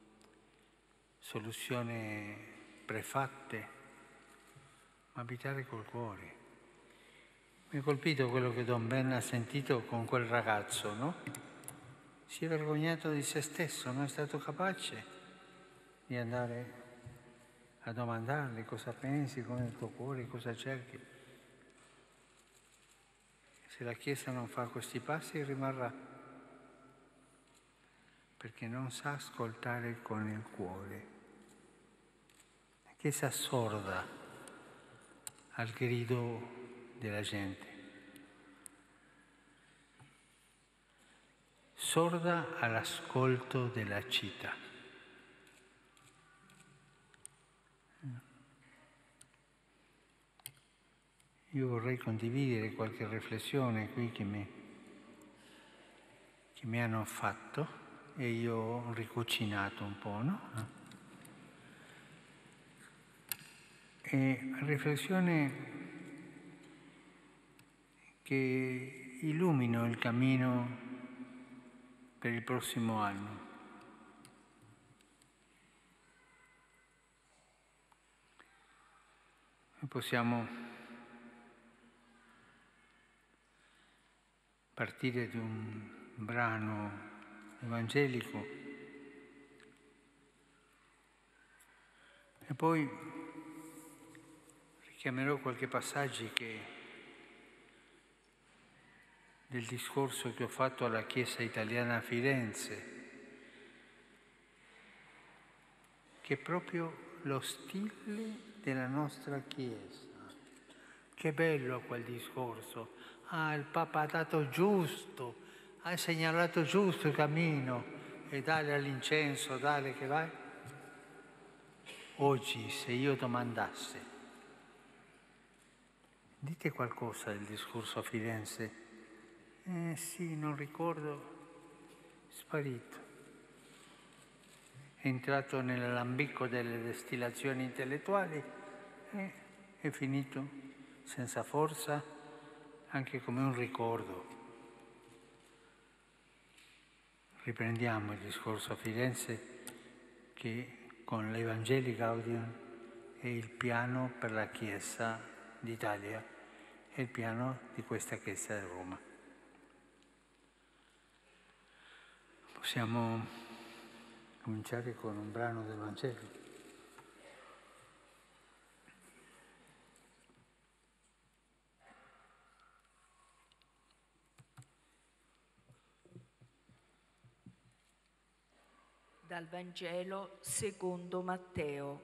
soluzioni prefatte, ma abitare col cuore. Mi ha colpito quello che Don Ben ha sentito con quel ragazzo, no? Si è vergognato di se stesso, non è stato capace di andare a domandargli cosa pensi, come il tuo cuore, cosa cerchi. Se la Chiesa non fa questi passi rimarrà, perché non sa ascoltare con il cuore. La Chiesa sorda al grido della gente, sorda all'ascolto della città. Io vorrei condividere qualche riflessione qui che mi hanno fatto e io ho ricucinato un po', no? E riflessioni che illuminano il cammino per il prossimo anno. E possiamo partire da un brano evangelico E poi richiamerò qualche passaggio del discorso che ho fatto alla Chiesa italiana a Firenze, che è proprio lo stile della nostra Chiesa. Che bello quel discorso. Il Papa ha dato giusto, ha segnalato giusto il cammino, e dale all'incenso, dale che vai. Oggi, se io domandassi, dite qualcosa del discorso a Firenze? Sì, non ricordo, sparito. È entrato nell'ambicco delle destillazioni intellettuali e è finito senza forza, anche come un ricordo. Riprendiamo il discorso a Firenze che con l'Evangelii Gaudium è il piano per la Chiesa d'Italia, è il piano di questa Chiesa di Roma. Possiamo cominciare con un brano del Vangelo. Dal Vangelo secondo Matteo.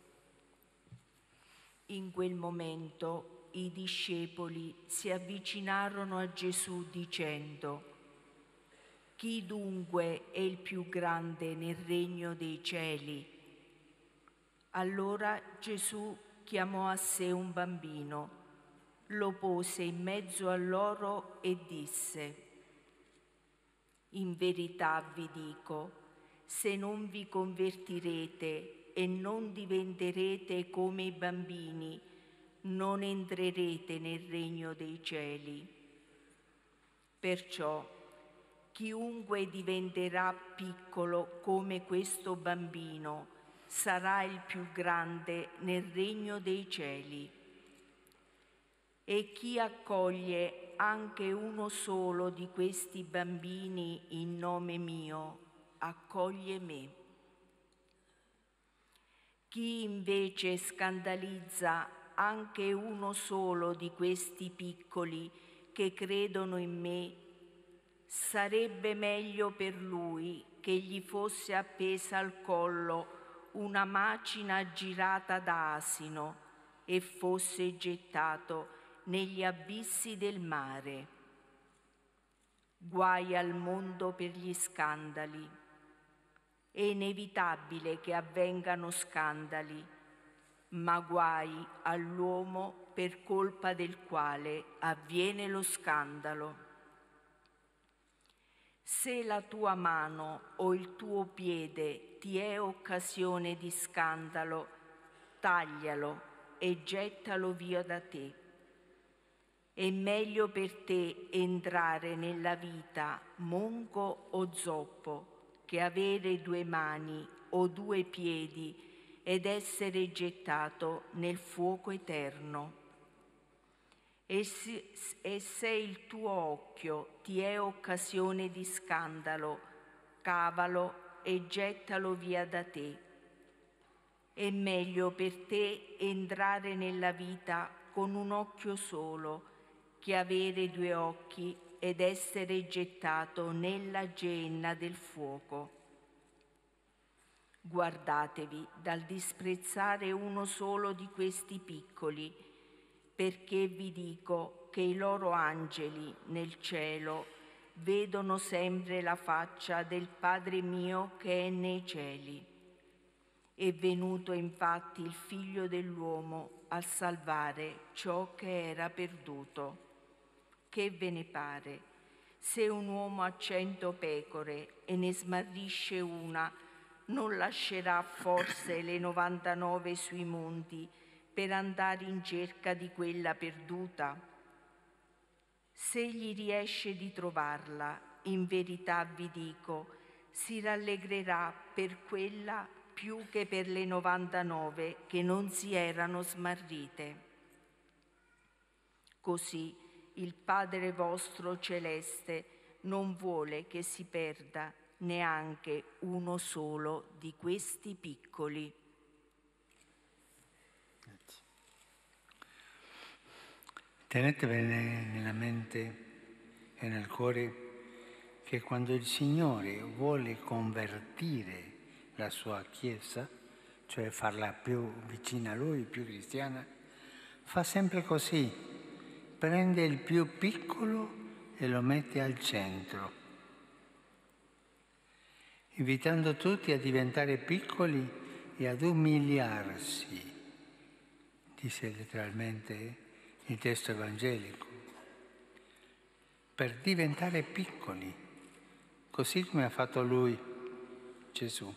In quel momento i discepoli si avvicinarono a Gesù dicendo: «Chi dunque è il più grande nel regno dei cieli?» Allora Gesù chiamò a sé un bambino, lo pose in mezzo a loro e disse: «In verità vi dico, se non vi convertirete e non diventerete come i bambini, non entrerete nel regno dei cieli. Perciò chiunque diventerà piccolo come questo bambino sarà il più grande nel regno dei cieli. E chi accoglie anche uno solo di questi bambini in nome mio, accoglie me. Chi invece scandalizza anche uno solo di questi piccoli che credono in me, sarebbe meglio per lui che gli fosse appesa al collo una macina girata da asino e fosse gettato negli abissi del mare. Guai al mondo per gli scandali. È inevitabile che avvengano scandali, ma guai all'uomo per colpa del quale avviene lo scandalo. Se la tua mano o il tuo piede ti è occasione di scandalo, taglialo e gettalo via da te. È meglio per te entrare nella vita monco o zoppo che avere 2 mani o 2 piedi ed essere gettato nel fuoco eterno. E se il tuo occhio ti è occasione di scandalo, cavalo e gettalo via da te. È meglio per te entrare nella vita con un occhio solo che avere 2 occhi ed essere gettato nella genna del fuoco. Guardatevi dal disprezzare uno solo di questi piccoli, perché vi dico che i loro angeli nel cielo vedono sempre la faccia del Padre mio che è nei cieli. È venuto infatti il Figlio dell'uomo a salvare ciò che era perduto. Che ve ne pare? Se un uomo ha 100 pecore e ne smarrisce una, non lascerà forse le 99 sui monti per andare in cerca di quella perduta? Se gli riesce di trovarla, in verità vi dico, si rallegrerà per quella più che per le 99 che non si erano smarrite. Così il Padre vostro celeste non vuole che si perda neanche uno solo di questi piccoli. Tenete bene nella mente e nel cuore che quando il Signore vuole convertire la sua Chiesa, cioè farla più vicina a Lui, più cristiana, fa sempre così, prende il più piccolo e lo mette al centro, invitando tutti a diventare piccoli e ad umiliarsi, dice letteralmente il testo evangelico, per diventare piccoli, così come ha fatto Lui, Gesù.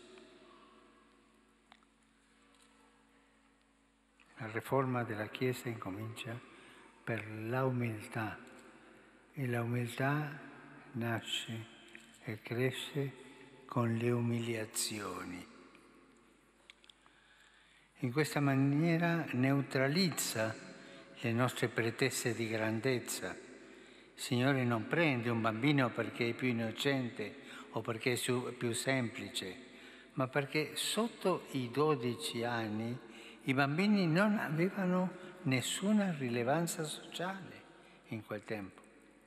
La riforma della Chiesa incomincia per la umiltà e la umiltà nasce e cresce con le umiliazioni. In questa maniera neutralizza le nostre pretese di grandezza. Il Signore non prende un bambino perché è più innocente o perché è più semplice, ma perché sotto i 12 anni i bambini non avevano nessuna rilevanza sociale in quel tempo.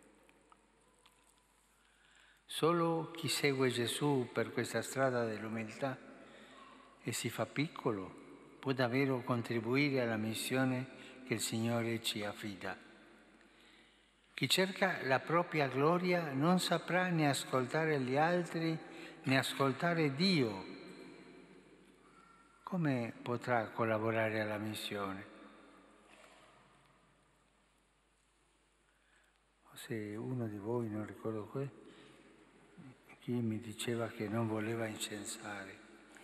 Solo chi segue Gesù per questa strada dell'umiltà e si fa piccolo può davvero contribuire alla missione che il Signore ci affida. Chi cerca la propria gloria non saprà né ascoltare gli altri né ascoltare Dio. Come potrà collaborare alla missione? Se uno di voi, non ricordo chi mi diceva che non voleva incensare,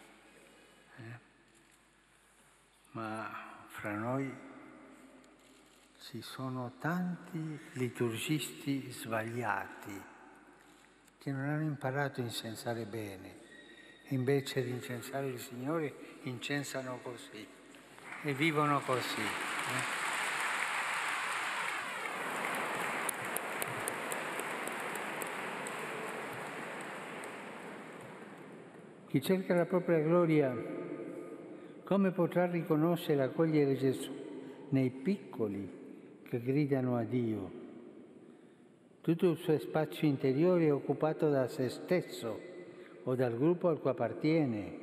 ma fra noi ci sono tanti liturgisti sbagliati che non hanno imparato a incensare bene. Invece di incensare il Signore, incensano così e vivono così. Chi cerca la propria gloria, come potrà riconoscere e accogliere Gesù nei piccoli che gridano a Dio? Tutto il suo spazio interiore è occupato da se stesso o dal gruppo al quale appartiene.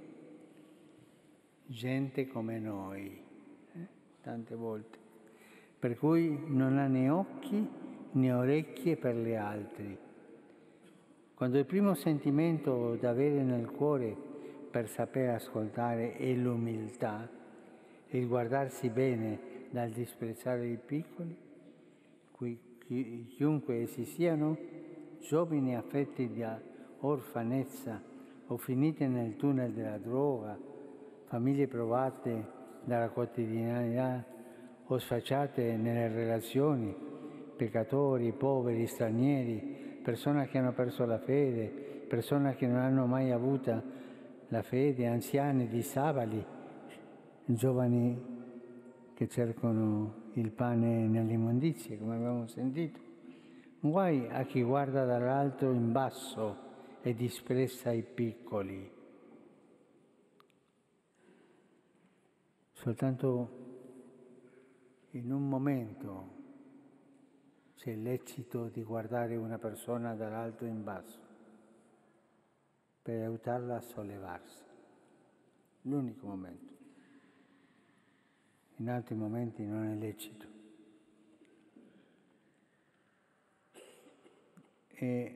Gente come noi, tante volte, per cui non ha né occhi né orecchie per gli altri. Quando il primo sentimento da avere nel cuore per sapere ascoltare è l'umiltà, il guardarsi bene dal disprezzare i piccoli, chiunque essi siano, giovani affetti da orfanezza o finite nel tunnel della droga, famiglie provate dalla quotidianità o sfacciate nelle relazioni, peccatori, poveri, stranieri, persone che hanno perso la fede, persone che non hanno mai avuto la fede, anziani, disabili, giovani che cercano il pane nell'immondizia, come abbiamo sentito. Guai a chi guarda dall'alto in basso e disprezza i piccoli. Soltanto in un momento c'è lecito di guardare una persona dall'alto in basso per aiutarla a sollevarsi. L'unico momento. In altri momenti non è lecito. E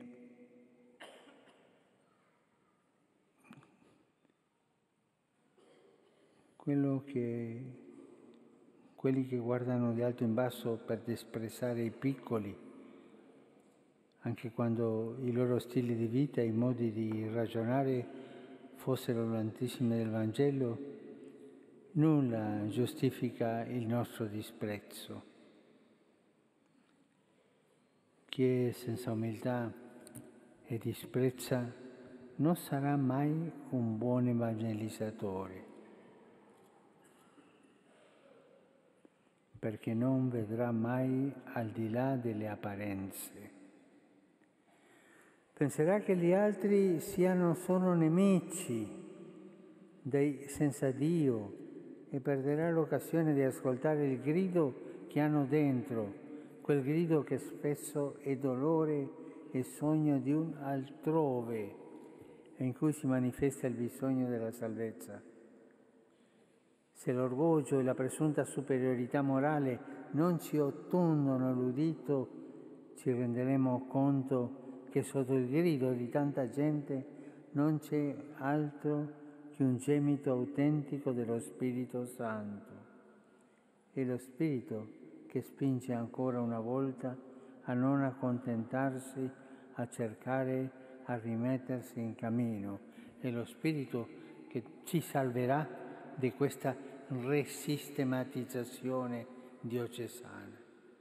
quelli che guardano di alto in basso per disprezzare i piccoli, anche quando i loro stili di vita e i modi di ragionare fossero lontissimi dal Vangelo, nulla giustifica il nostro disprezzo. Chi è senza umiltà e disprezza non sarà mai un buon evangelizzatore, perché non vedrà mai al di là delle apparenze. Penserà che gli altri siano solo nemici senza Dio e perderà l'occasione di ascoltare il grido che hanno dentro, quel grido che spesso è dolore e sogno di un altrove e in cui si manifesta il bisogno della salvezza. Se l'orgoglio e la presunta superiorità morale non ci ottundono l'udito, ci renderemo conto che sotto il grido di tanta gente non c'è altro che un gemito autentico dello Spirito Santo. È lo Spirito che spinge ancora una volta a non accontentarsi, a cercare, a rimettersi in cammino. È lo Spirito che ci salverà di questa resistematizzazione diocesana,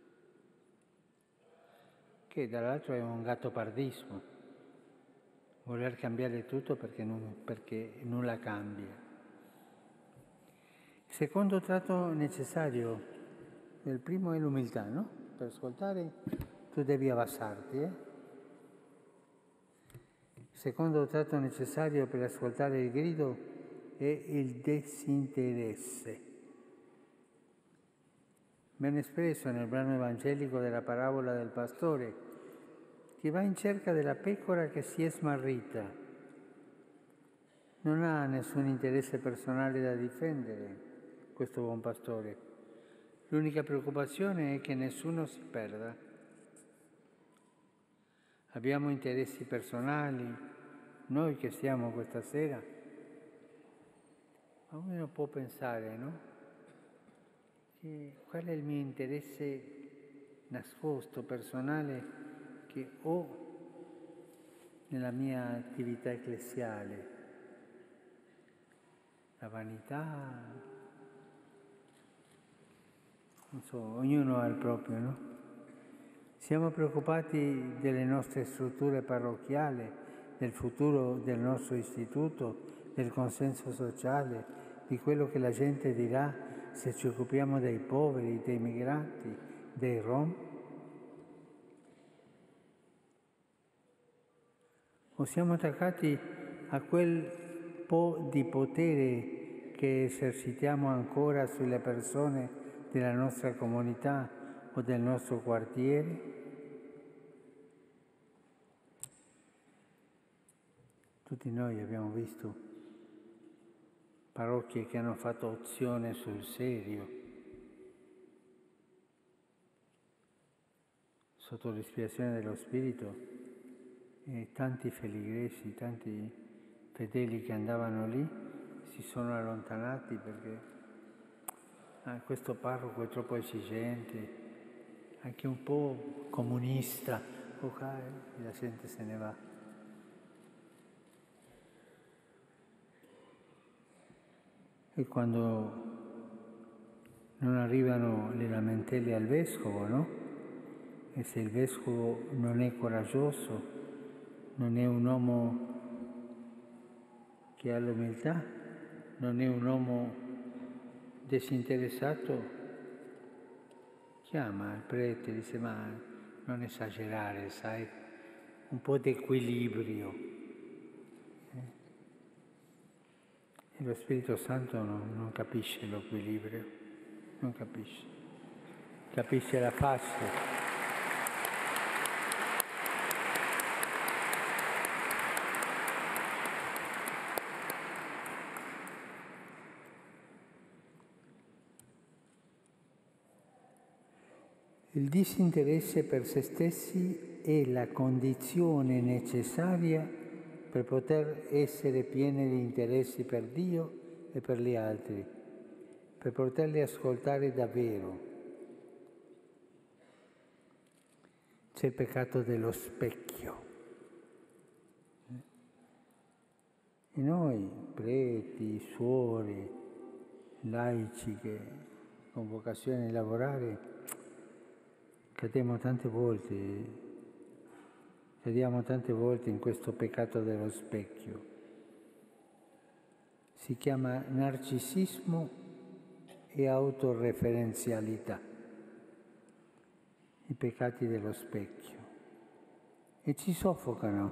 che dall'altro è un gattopardismo, voler cambiare tutto perché nulla cambia. Il secondo tratto necessario, il primo è l'umiltà, no? Per ascoltare tu devi abbassarti. Il secondo tratto necessario per ascoltare il grido è il disinteresse. Ben espresso nel brano evangelico della parabola del pastore, che va in cerca della pecora che si è smarrita. Non ha nessun interesse personale da difendere, questo buon pastore. L'unica preoccupazione è che nessuno si perda. Abbiamo interessi personali, noi che siamo questa sera. Ognuno può pensare, no? Qual è il mio interesse nascosto, personale, che ho nella mia attività ecclesiale? La vanità? Non so, ognuno ha il proprio, no? Siamo preoccupati delle nostre strutture parrocchiali, del futuro del nostro istituto, del consenso sociale, di quello che la gente dirà se ci occupiamo dei poveri, dei migranti, dei rom? O siamo attaccati a quel po' di potere che esercitiamo ancora sulle persone della nostra comunità o del nostro quartiere? Tutti noi abbiamo visto parrocchie che hanno fatto opzione sul serio, sotto l'ispirazione dello Spirito, e tanti feligresi, tanti fedeli che andavano lì si sono allontanati perché questo parroco è troppo esigente, anche un po' comunista, e la gente se ne va. E quando non arrivano le lamentele al vescovo, no? E se il vescovo non è coraggioso, non è un uomo che ha l'umiltà, non è un uomo disinteressato, chiama il prete e dice: ma non esagerare, sai, un po' di equilibrio. E lo Spirito Santo non capisce l'equilibrio, non capisce, capisce la pace. Il disinteresse per se stessi è la condizione necessaria per poter essere pieni di interessi per Dio e per gli altri, per poterli ascoltare davvero. C'è il peccato dello specchio. E noi, preti, suore, laici che con vocazione di lavorare, cadiamo tante volte in questo peccato dello specchio. Si chiama narcisismo e autoreferenzialità, i peccati dello specchio, e ci soffocano.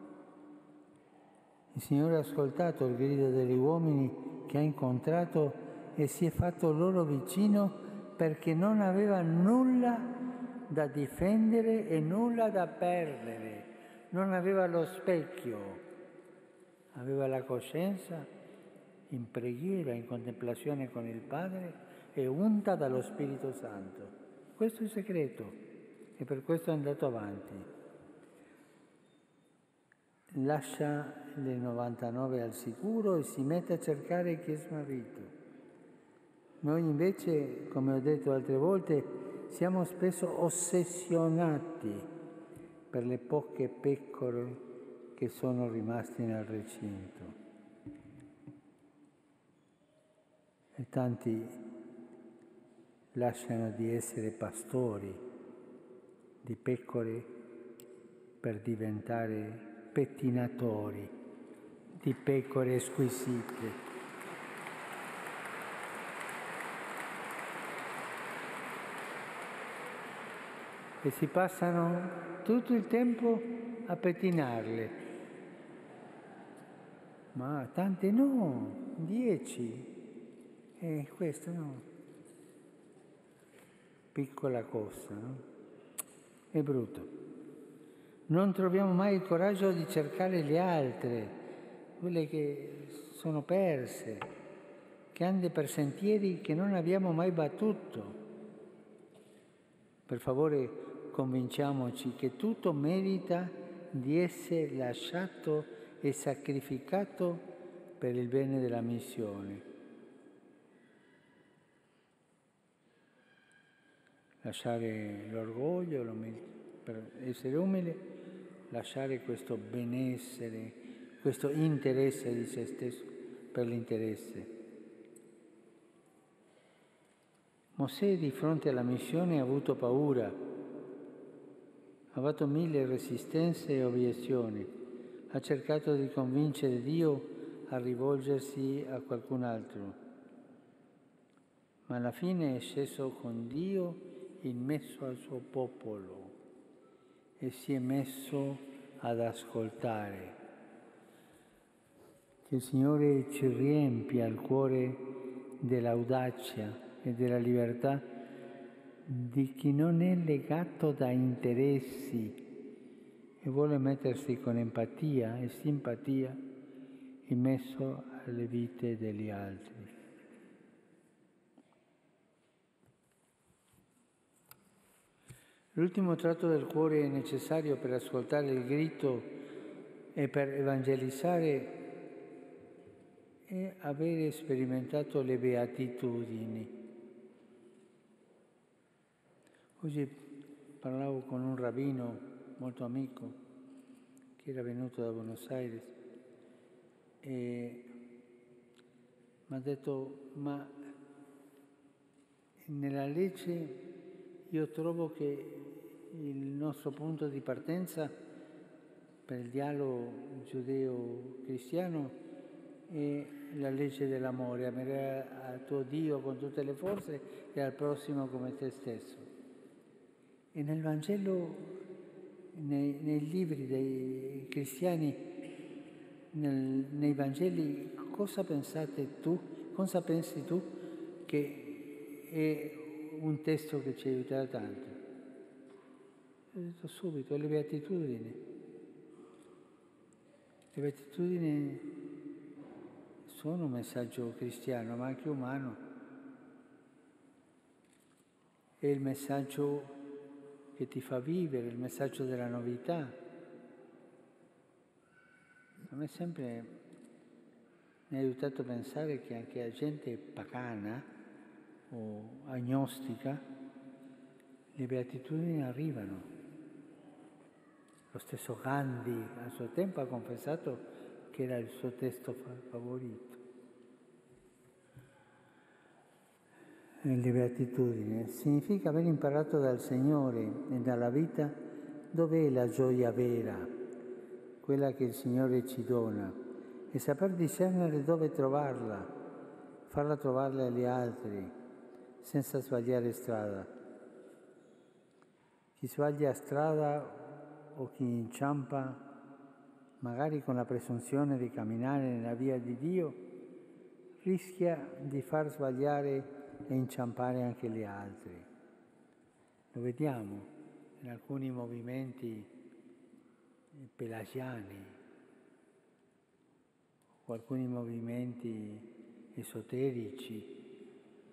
Il Signore ha ascoltato il grido degli uomini che ha incontrato e si è fatto loro vicino perché non aveva nulla da difendere e nulla da perdere, non aveva lo specchio, aveva la coscienza in preghiera, in contemplazione con il Padre e unta dallo Spirito Santo. Questo è il segreto e per questo è andato avanti. Lascia le 99 al sicuro e si mette a cercare chi è smarrito. Noi invece, come ho detto altre volte, siamo spesso ossessionati per le poche pecore che sono rimaste nel recinto. E tanti lasciano di essere pastori di pecore per diventare pettinatori di pecore squisite. E si passano tutto il tempo a pettinarle. Ma tante no, 10. E questo no. Piccola cosa, no? È brutto. Non troviamo mai il coraggio di cercare le altre, quelle che sono perse, che andano per sentieri che non abbiamo mai battuto. Per favore, convinciamoci che tutto merita di essere lasciato e sacrificato per il bene della missione. Lasciare l'orgoglio, per essere umile, lasciare questo benessere, questo interesse di se stesso per l'interesse. Mosè di fronte alla missione ha avuto paura, ha fatto 1000 resistenze e obiezioni, ha cercato di convincere Dio a rivolgersi a qualcun altro, ma alla fine è sceso con Dio in mezzo al suo popolo e si è messo ad ascoltare. Che il Signore ci riempia il cuore dell'audacia e della libertà di chi non è legato da interessi e vuole mettersi con empatia e simpatia in mezzo alle vite degli altri. L'ultimo tratto del cuore necessario per ascoltare il grido e per evangelizzare è avere sperimentato le beatitudini. Oggi parlavo con un rabbino molto amico che era venuto da Buenos Aires e mi ha detto: ma nella legge io trovo che il nostro punto di partenza per il dialogo giudeo-cristiano è la legge dell'amore, amare al tuo Dio con tutte le forze e al prossimo come te stesso. E nel Vangelo, nei libri dei cristiani, nei Vangeli, cosa pensate tu? Cosa pensi tu che è un testo che ci aiuterà tanto? Ho detto subito, le beatitudini. Le beatitudini sono un messaggio cristiano, ma anche umano. È il messaggio che ti fa vivere, il messaggio della novità. A me sempre mi ha aiutato a pensare che anche a gente pagana o agnostica le beatitudini arrivano. Lo stesso Gandhi a suo tempo ha confessato che era il suo testo favorito. Le beatitudini significa aver imparato dal Signore e dalla vita dov'è la gioia vera, quella che il Signore ci dona, e saper discernere dove trovarla, farla trovare agli altri, senza sbagliare strada. Chi sbaglia strada o chi inciampa, magari con la presunzione di camminare nella via di Dio, rischia di far sbagliare e inciampare anche gli altri. Lo vediamo in alcuni movimenti pelagiani, o alcuni movimenti esoterici,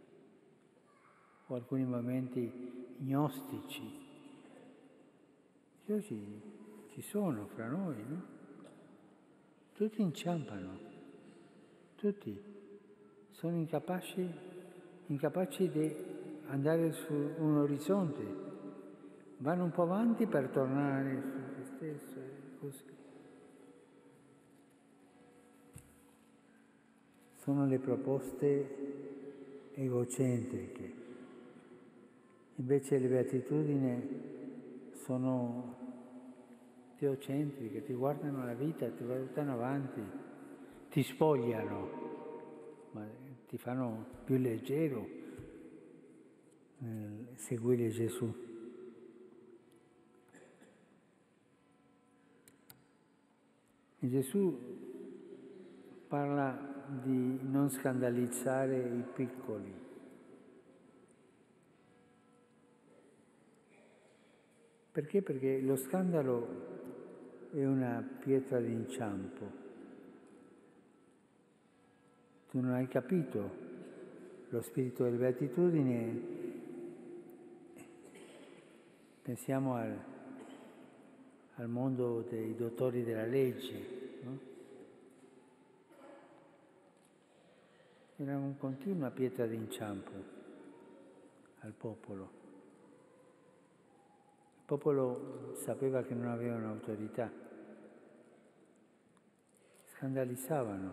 o alcuni movimenti gnostici. Che oggi ci sono fra noi, no? Tutti inciampano, tutti sono incapaci di andare su un orizzonte, vanno un po' avanti per tornare su se stesso, così. Sono le proposte egocentriche, invece le beatitudini sono teocentriche, ti guardano la vita, ti portano avanti, ti spogliano, ma ti fanno più leggero seguire Gesù. E Gesù parla di non scandalizzare i piccoli. Perché? Perché lo scandalo è una pietra d'inciampo. Tu non hai capito lo spirito delle beatitudini. Pensiamo al mondo dei dottori della legge, no? Era una continua pietra d'inciampo al popolo. Il popolo sapeva che non avevano autorità, scandalizzavano.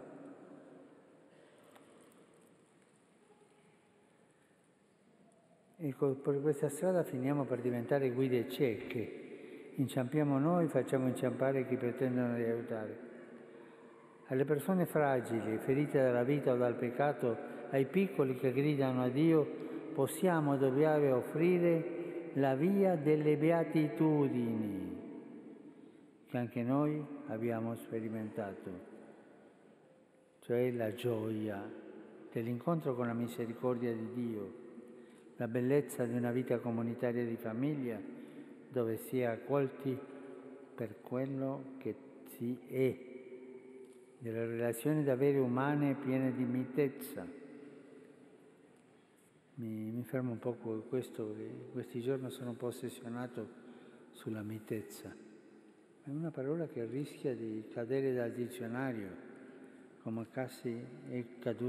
E per questa strada finiamo per diventare guide cieche. Inciampiamo noi, facciamo inciampare chi pretendono di aiutare. Alle persone fragili, ferite dalla vita o dal peccato, ai piccoli che gridano a Dio, possiamo e dobbiamo offrire la via delle beatitudini, che anche noi abbiamo sperimentato, cioè la gioia dell'incontro con la misericordia di Dio, la bellezza di una vita comunitaria di famiglia dove si è accolti per quello che si è, delle relazioni davvero umane piene di mitezza. Mi fermo un po' con questo, perché questi giorni sono un po' ossessionato sulla mitezza. È una parola che rischia di cadere dal dizionario, come è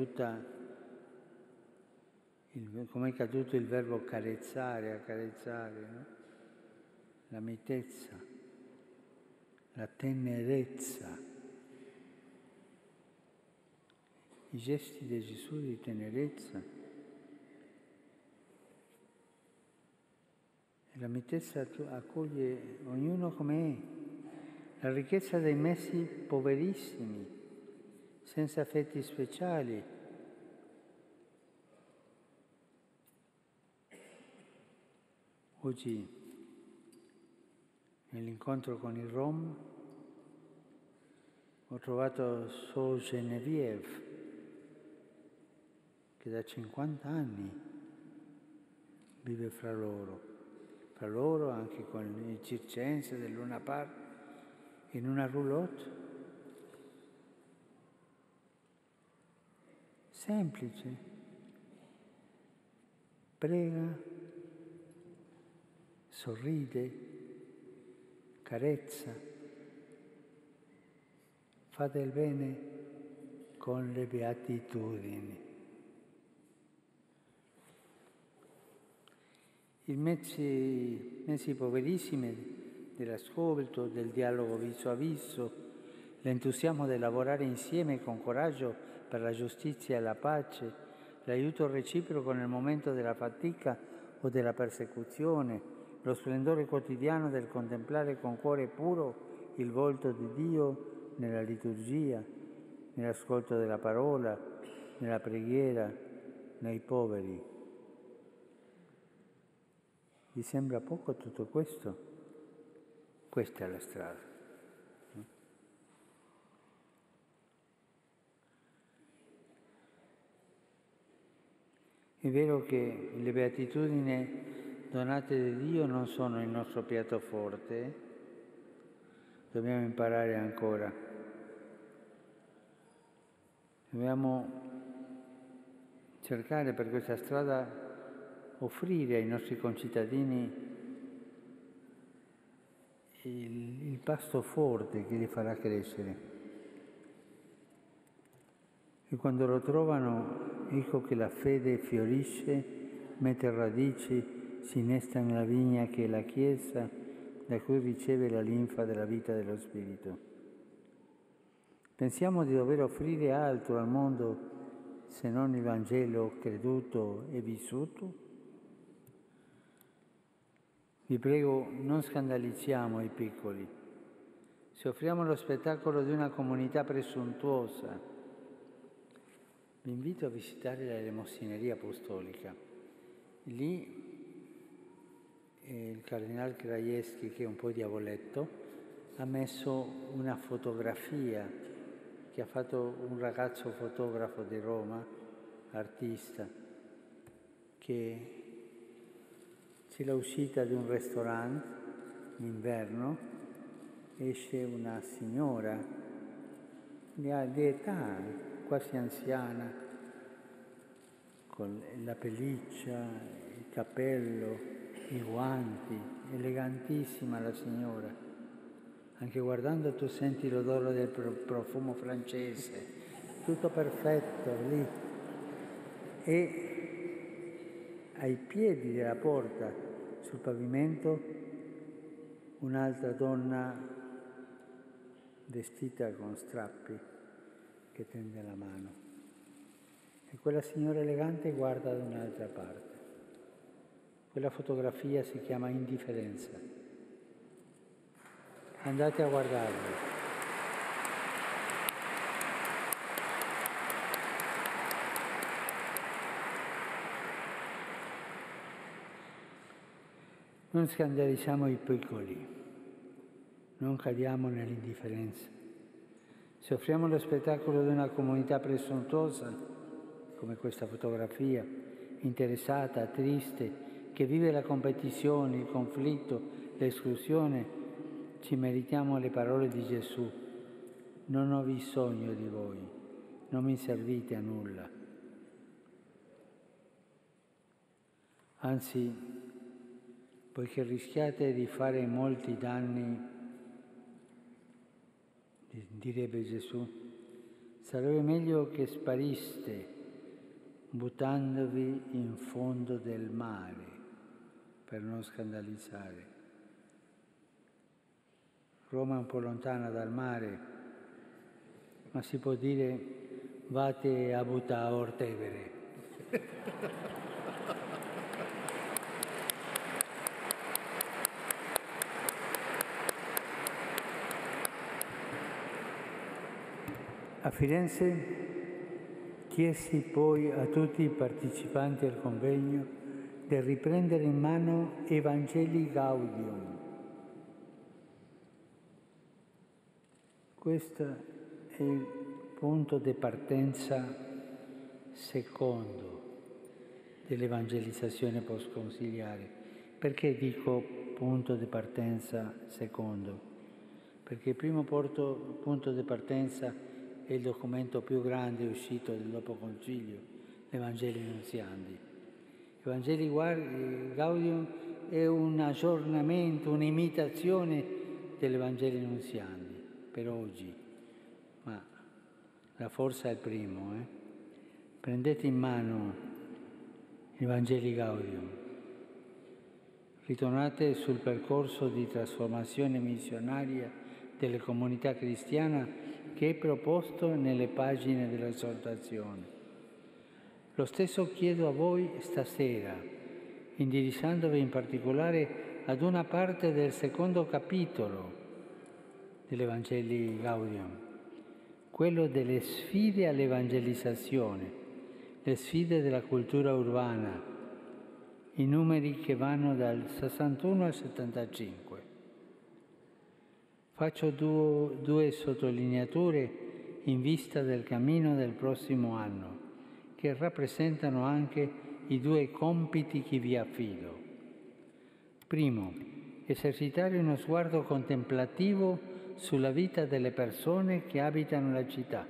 caduto il verbo accarezzare, no? La mitezza, la tenerezza. I gesti di Gesù di tenerezza. La mitezza accoglie ognuno come è, la ricchezza dei messi poverissimi, senza affetti speciali. Oggi, nell'incontro con il Rom, ho trovato Sor Geneviève, che da 50 anni vive fra loro anche con il circense del Luna Park, in una roulotte, semplice, prega, sorride, carezza, fa del bene con le beatitudini. I mezzi poverissimi dell'ascolto, del dialogo viso a viso, l'entusiasmo del lavorare insieme con coraggio per la giustizia e la pace, l'aiuto reciproco nel momento della fatica o della persecuzione, lo splendore quotidiano del contemplare con cuore puro il volto di Dio nella liturgia, nell'ascolto della parola, nella preghiera, nei poveri. Vi sembra poco tutto questo? Questa è la strada. È vero che le beatitudini donate da Dio non sono il nostro piatto forte, dobbiamo imparare ancora. Dobbiamo cercare per questa strada offrire ai nostri concittadini il pasto forte che li farà crescere. E quando lo trovano, ecco che la fede fiorisce, mette radici, si innesta nella vigna che è la Chiesa, da cui riceve la linfa della vita dello Spirito. Pensiamo di dover offrire altro al mondo se non il Vangelo creduto e vissuto? Vi prego, non scandalizziamo i piccoli. Se offriamo lo spettacolo di una comunità presuntuosa, vi invito a visitare l'elemosineria apostolica. Lì il cardinale Krajewski, che è un po' diavoletto, ha messo una fotografia che ha fatto un ragazzo fotografo di Roma, artista, che c'è l'uscita di un ristorante d'inverno, esce una signora di età quasi anziana, con la pelliccia, il cappello, i guanti, elegantissima la signora. Anche guardando tu senti l'odore del profumo francese, tutto perfetto lì. E ai piedi della porta, sul pavimento, un'altra donna vestita con strappi che tende la mano. E quella signora elegante guarda da un'altra parte. Quella fotografia si chiama indifferenza. Andate a guardarla. Non scandalizziamo i piccoli, non cadiamo nell'indifferenza. Se offriamo lo spettacolo di una comunità presuntuosa, come questa fotografia, interessata, triste, che vive la competizione, il conflitto, l'esclusione, ci meritiamo le parole di Gesù. Non ho bisogno di voi, non mi servite a nulla. Anzi, poiché rischiate di fare molti danni, direbbe Gesù, sarebbe meglio che spariste buttandovi in fondo del mare per non scandalizzare. Roma è un po' lontana dal mare, ma si può dire vate a buttare a Ortevere. A Firenze chiesi poi a tutti i partecipanti al convegno di riprendere in mano Evangelii Gaudium. Questo è il punto di partenza secondo dell'evangelizzazione postconciliare. Perché dico punto di partenza secondo? Perché il primo punto di partenza è il documento più grande uscito del dopo concilio, l'Evangelii Nunziandi. Evangelii Gaudium è un aggiornamento, un'imitazione dell'Evangelii Nunziandi per oggi, ma la forza è il primo. Prendete in mano l'Evangelii Gaudium, ritornate sul percorso di trasformazione missionaria delle comunità cristiane che è proposto nelle pagine dell'esortazione. Lo stesso chiedo a voi stasera, indirizzandovi in particolare ad una parte del secondo capitolo dell'Evangelii Gaudium, quello delle sfide all'evangelizzazione, le sfide della cultura urbana, i numeri che vanno dal 61 al 75. Faccio due sottolineature in vista del cammino del prossimo anno, che rappresentano anche i 2 compiti che vi affido. Primo, esercitare uno sguardo contemplativo sulla vita delle persone che abitano la città.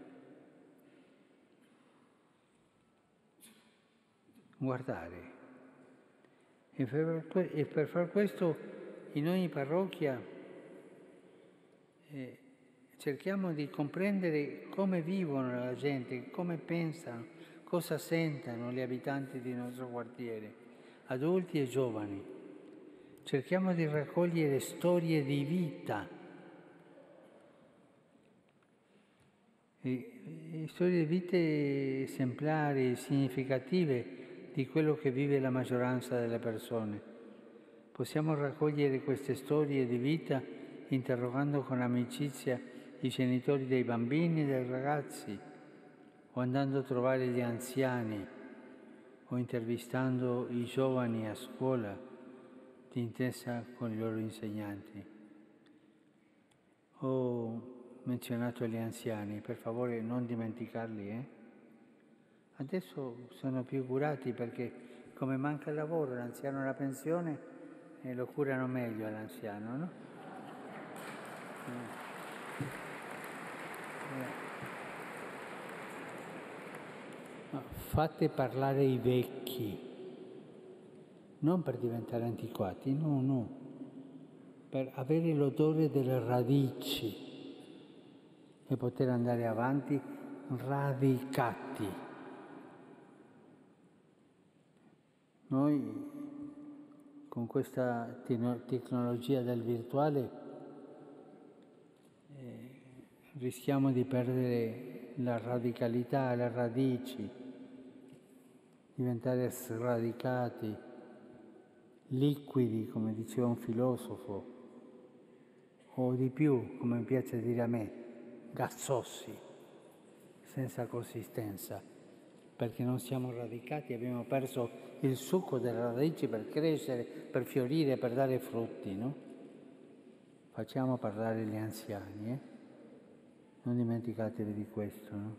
Guardare. E per far questo in ogni parrocchia cerchiamo di comprendere come vivono la gente, come pensano, cosa sentono gli abitanti del nostro quartiere, adulti e giovani. Cerchiamo di raccogliere storie di vita, storie di vite esemplari, significative di quello che vive la maggioranza delle persone. Possiamo raccogliere queste storie di vita interrogando con amicizia i genitori dei bambini e dei ragazzi, o andando a trovare gli anziani, o intervistando i giovani a scuola, d'intesa con i loro insegnanti. Ho menzionato gli anziani, per favore non dimenticarli, Adesso sono più curati perché come manca il lavoro, l'anziano ha la pensione e lo curano meglio l'anziano, no? Fate parlare i vecchi, non per diventare antiquati, no, per avere l'odore delle radici e poter andare avanti radicati. Noi con questa tecnologia del virtuale rischiamo di perdere la radicalità, le radici, diventare sradicati, liquidi, come diceva un filosofo, o di più, come piace dire a me, gassosi, senza consistenza, perché non siamo radicati, abbiamo perso il succo delle radici per crescere, per fiorire, per dare frutti, no? Facciamo parlare gli anziani, Non dimenticatevi di questo, no?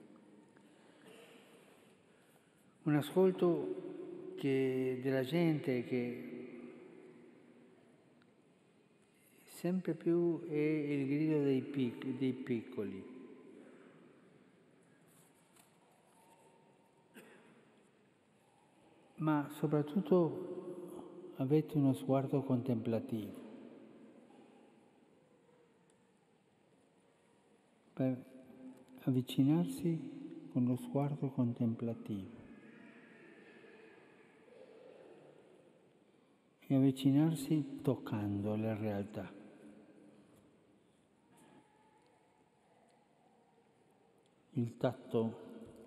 Un ascolto della gente che sempre più è il grido dei piccoli. Ma soprattutto avete uno sguardo contemplativo per avvicinarsi con lo sguardo contemplativo e avvicinarsi toccando la realtà. Il tatto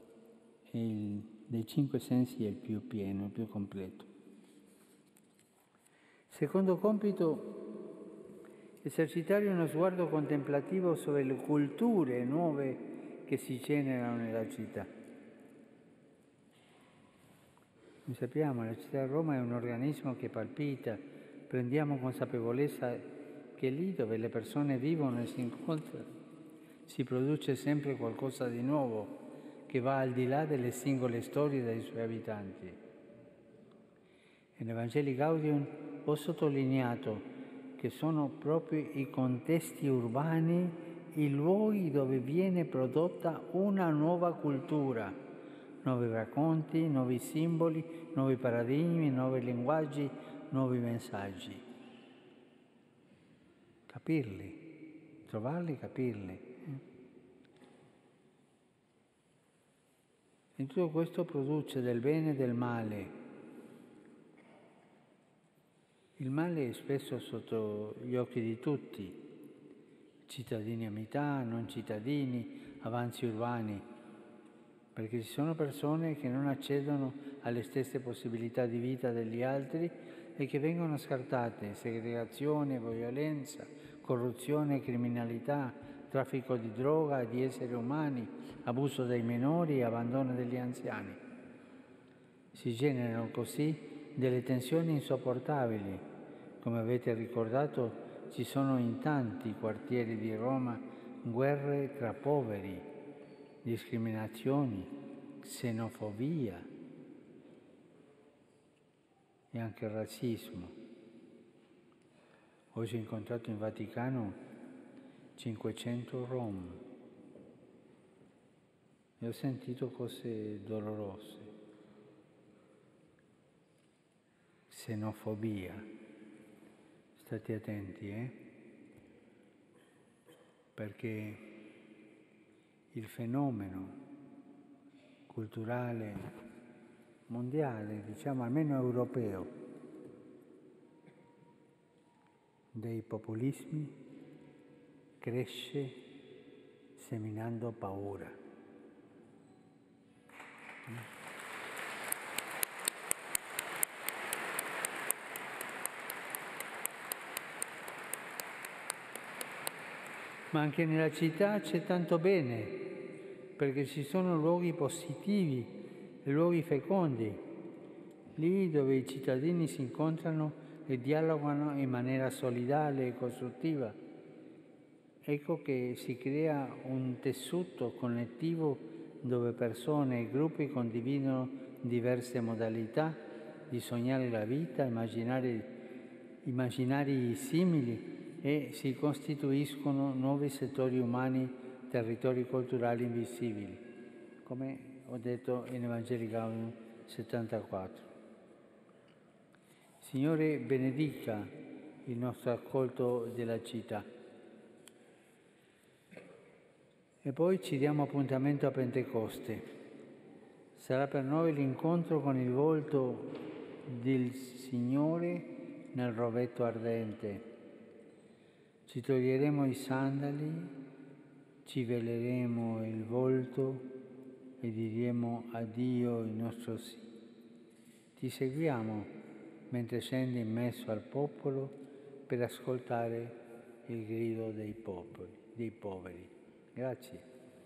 dei 5 sensi è il più pieno, il più completo. Secondo compito, esercitare uno sguardo contemplativo sulle culture nuove che si generano nella città. Noi sappiamo, la città di Roma è un organismo che palpita, prendiamo consapevolezza che lì dove le persone vivono e si incontrano si produce sempre qualcosa di nuovo, che va al di là delle singole storie dei suoi abitanti. Nell'Evangelii Gaudium ho sottolineato che sono proprio i contesti urbani i luoghi dove viene prodotta una nuova cultura, nuovi racconti, nuovi simboli, nuovi paradigmi, nuovi linguaggi, nuovi messaggi. Capirli, trovarli, capirli. E tutto questo produce del bene e del male. Il male è spesso sotto gli occhi di tutti, cittadini a metà, non cittadini, avanzi urbani, perché ci sono persone che non accedono alle stesse possibilità di vita degli altri e che vengono scartate: segregazione, violenza, corruzione, criminalità, traffico di droga e di esseri umani, abuso dei minori e abbandono degli anziani. Si generano così delle tensioni insopportabili. Come avete ricordato, ci sono in tanti quartieri di Roma guerre tra poveri, discriminazioni, xenofobia, e anche il razzismo. Oggi ho incontrato in Vaticano 500 Rom e ho sentito cose dolorose. Xenofobia. State attenti, perché il fenomeno culturale mondiale, diciamo almeno europeo, dei populismi cresce seminando paura. Ma anche nella città c'è tanto bene, perché ci sono luoghi positivi, luoghi fecondi, lì dove i cittadini si incontrano e dialogano in maniera solidale e costruttiva. Ecco che si crea un tessuto connettivo dove persone e gruppi condividono diverse modalità di sognare la vita, immaginari simili, e si costituiscono nuovi settori umani, territori culturali invisibili, come ho detto in Evangelii Gaudium 74. Signore benedica il nostro ascolto della città. E poi ci diamo appuntamento a Pentecoste. Sarà per noi l'incontro con il volto del Signore nel rovetto ardente. Ci toglieremo i sandali, ci veleremo il volto e diremo addio il nostro sì. Ti seguiamo mentre scendi in mezzo al popolo per ascoltare il grido dei poveri. Grazie.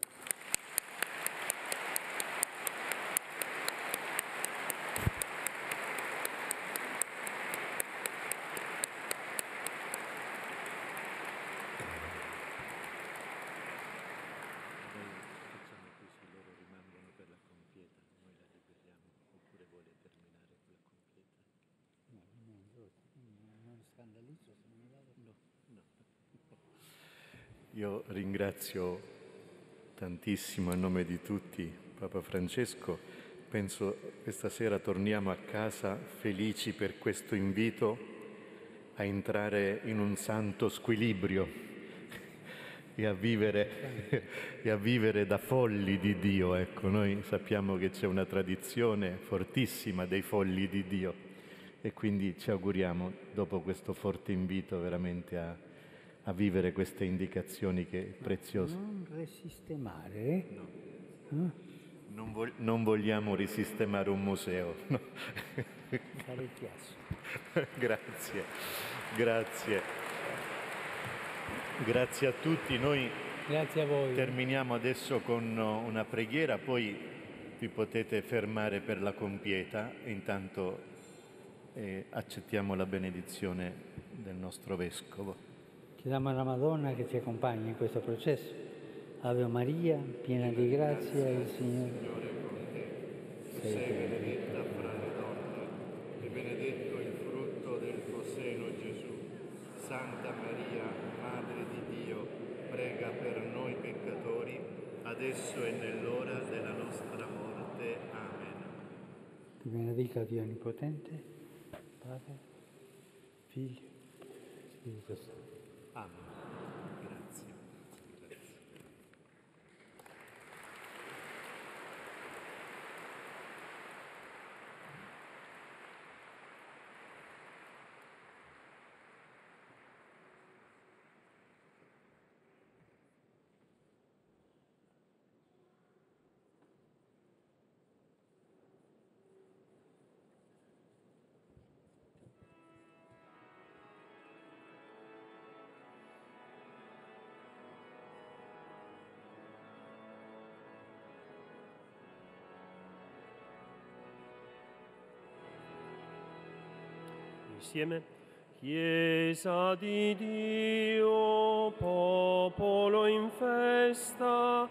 Io ringrazio tantissimo a nome di tutti Papa Francesco. Penso questa sera torniamo a casa felici per questo invito a entrare in un santo squilibrio e a vivere da folli di Dio. Ecco, noi sappiamo che c'è una tradizione fortissima dei folli di Dio e quindi ci auguriamo, dopo questo forte invito, veramente a vivere queste indicazioni che preziose. Non risistemare, No. Non vogliamo risistemare un museo. No. Fare il chiasso. Grazie a tutti. Noi Grazie a voi. Terminiamo adesso con una preghiera, poi vi potete fermare per la compieta e intanto accettiamo la benedizione del nostro Vescovo. Chiediamo alla Madonna che ci accompagni in questo processo. Ave Maria, piena di grazia, il Signore è con te. Sei benedetta fra le donne e benedetto il frutto del tuo seno, Gesù. Santa Maria, Madre di Dio, prega per noi peccatori, adesso e nell'ora della nostra morte. Amen. Ti benedica Dio Onnipotente, Padre, Figlio, Spirito Santo. Amen. Grazie. Insieme, Chiesa di Dio, popolo in festa,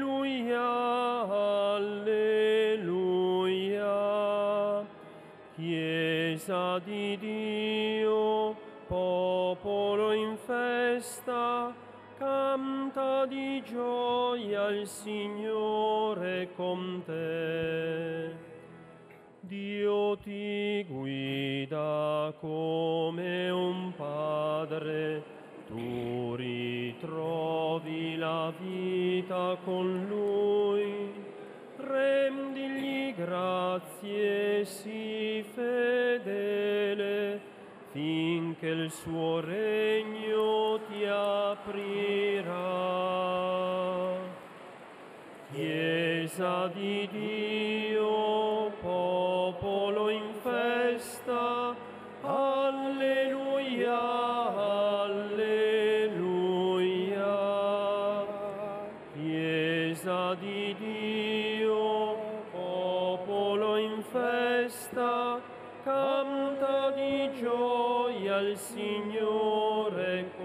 alleluia, alleluia. Chiesa di Dio, popolo in festa, canta di gioia il Signore con te. Dio ti guida come un padre, tu ritrovi la vita con Lui, rendigli grazie, sii fedele, finché il suo regno ti aprirà. Chiesa di Dio, popolo in festa, alleluia, alleluia. Chiesa di Dio, popolo in festa, canta di gioia il Signore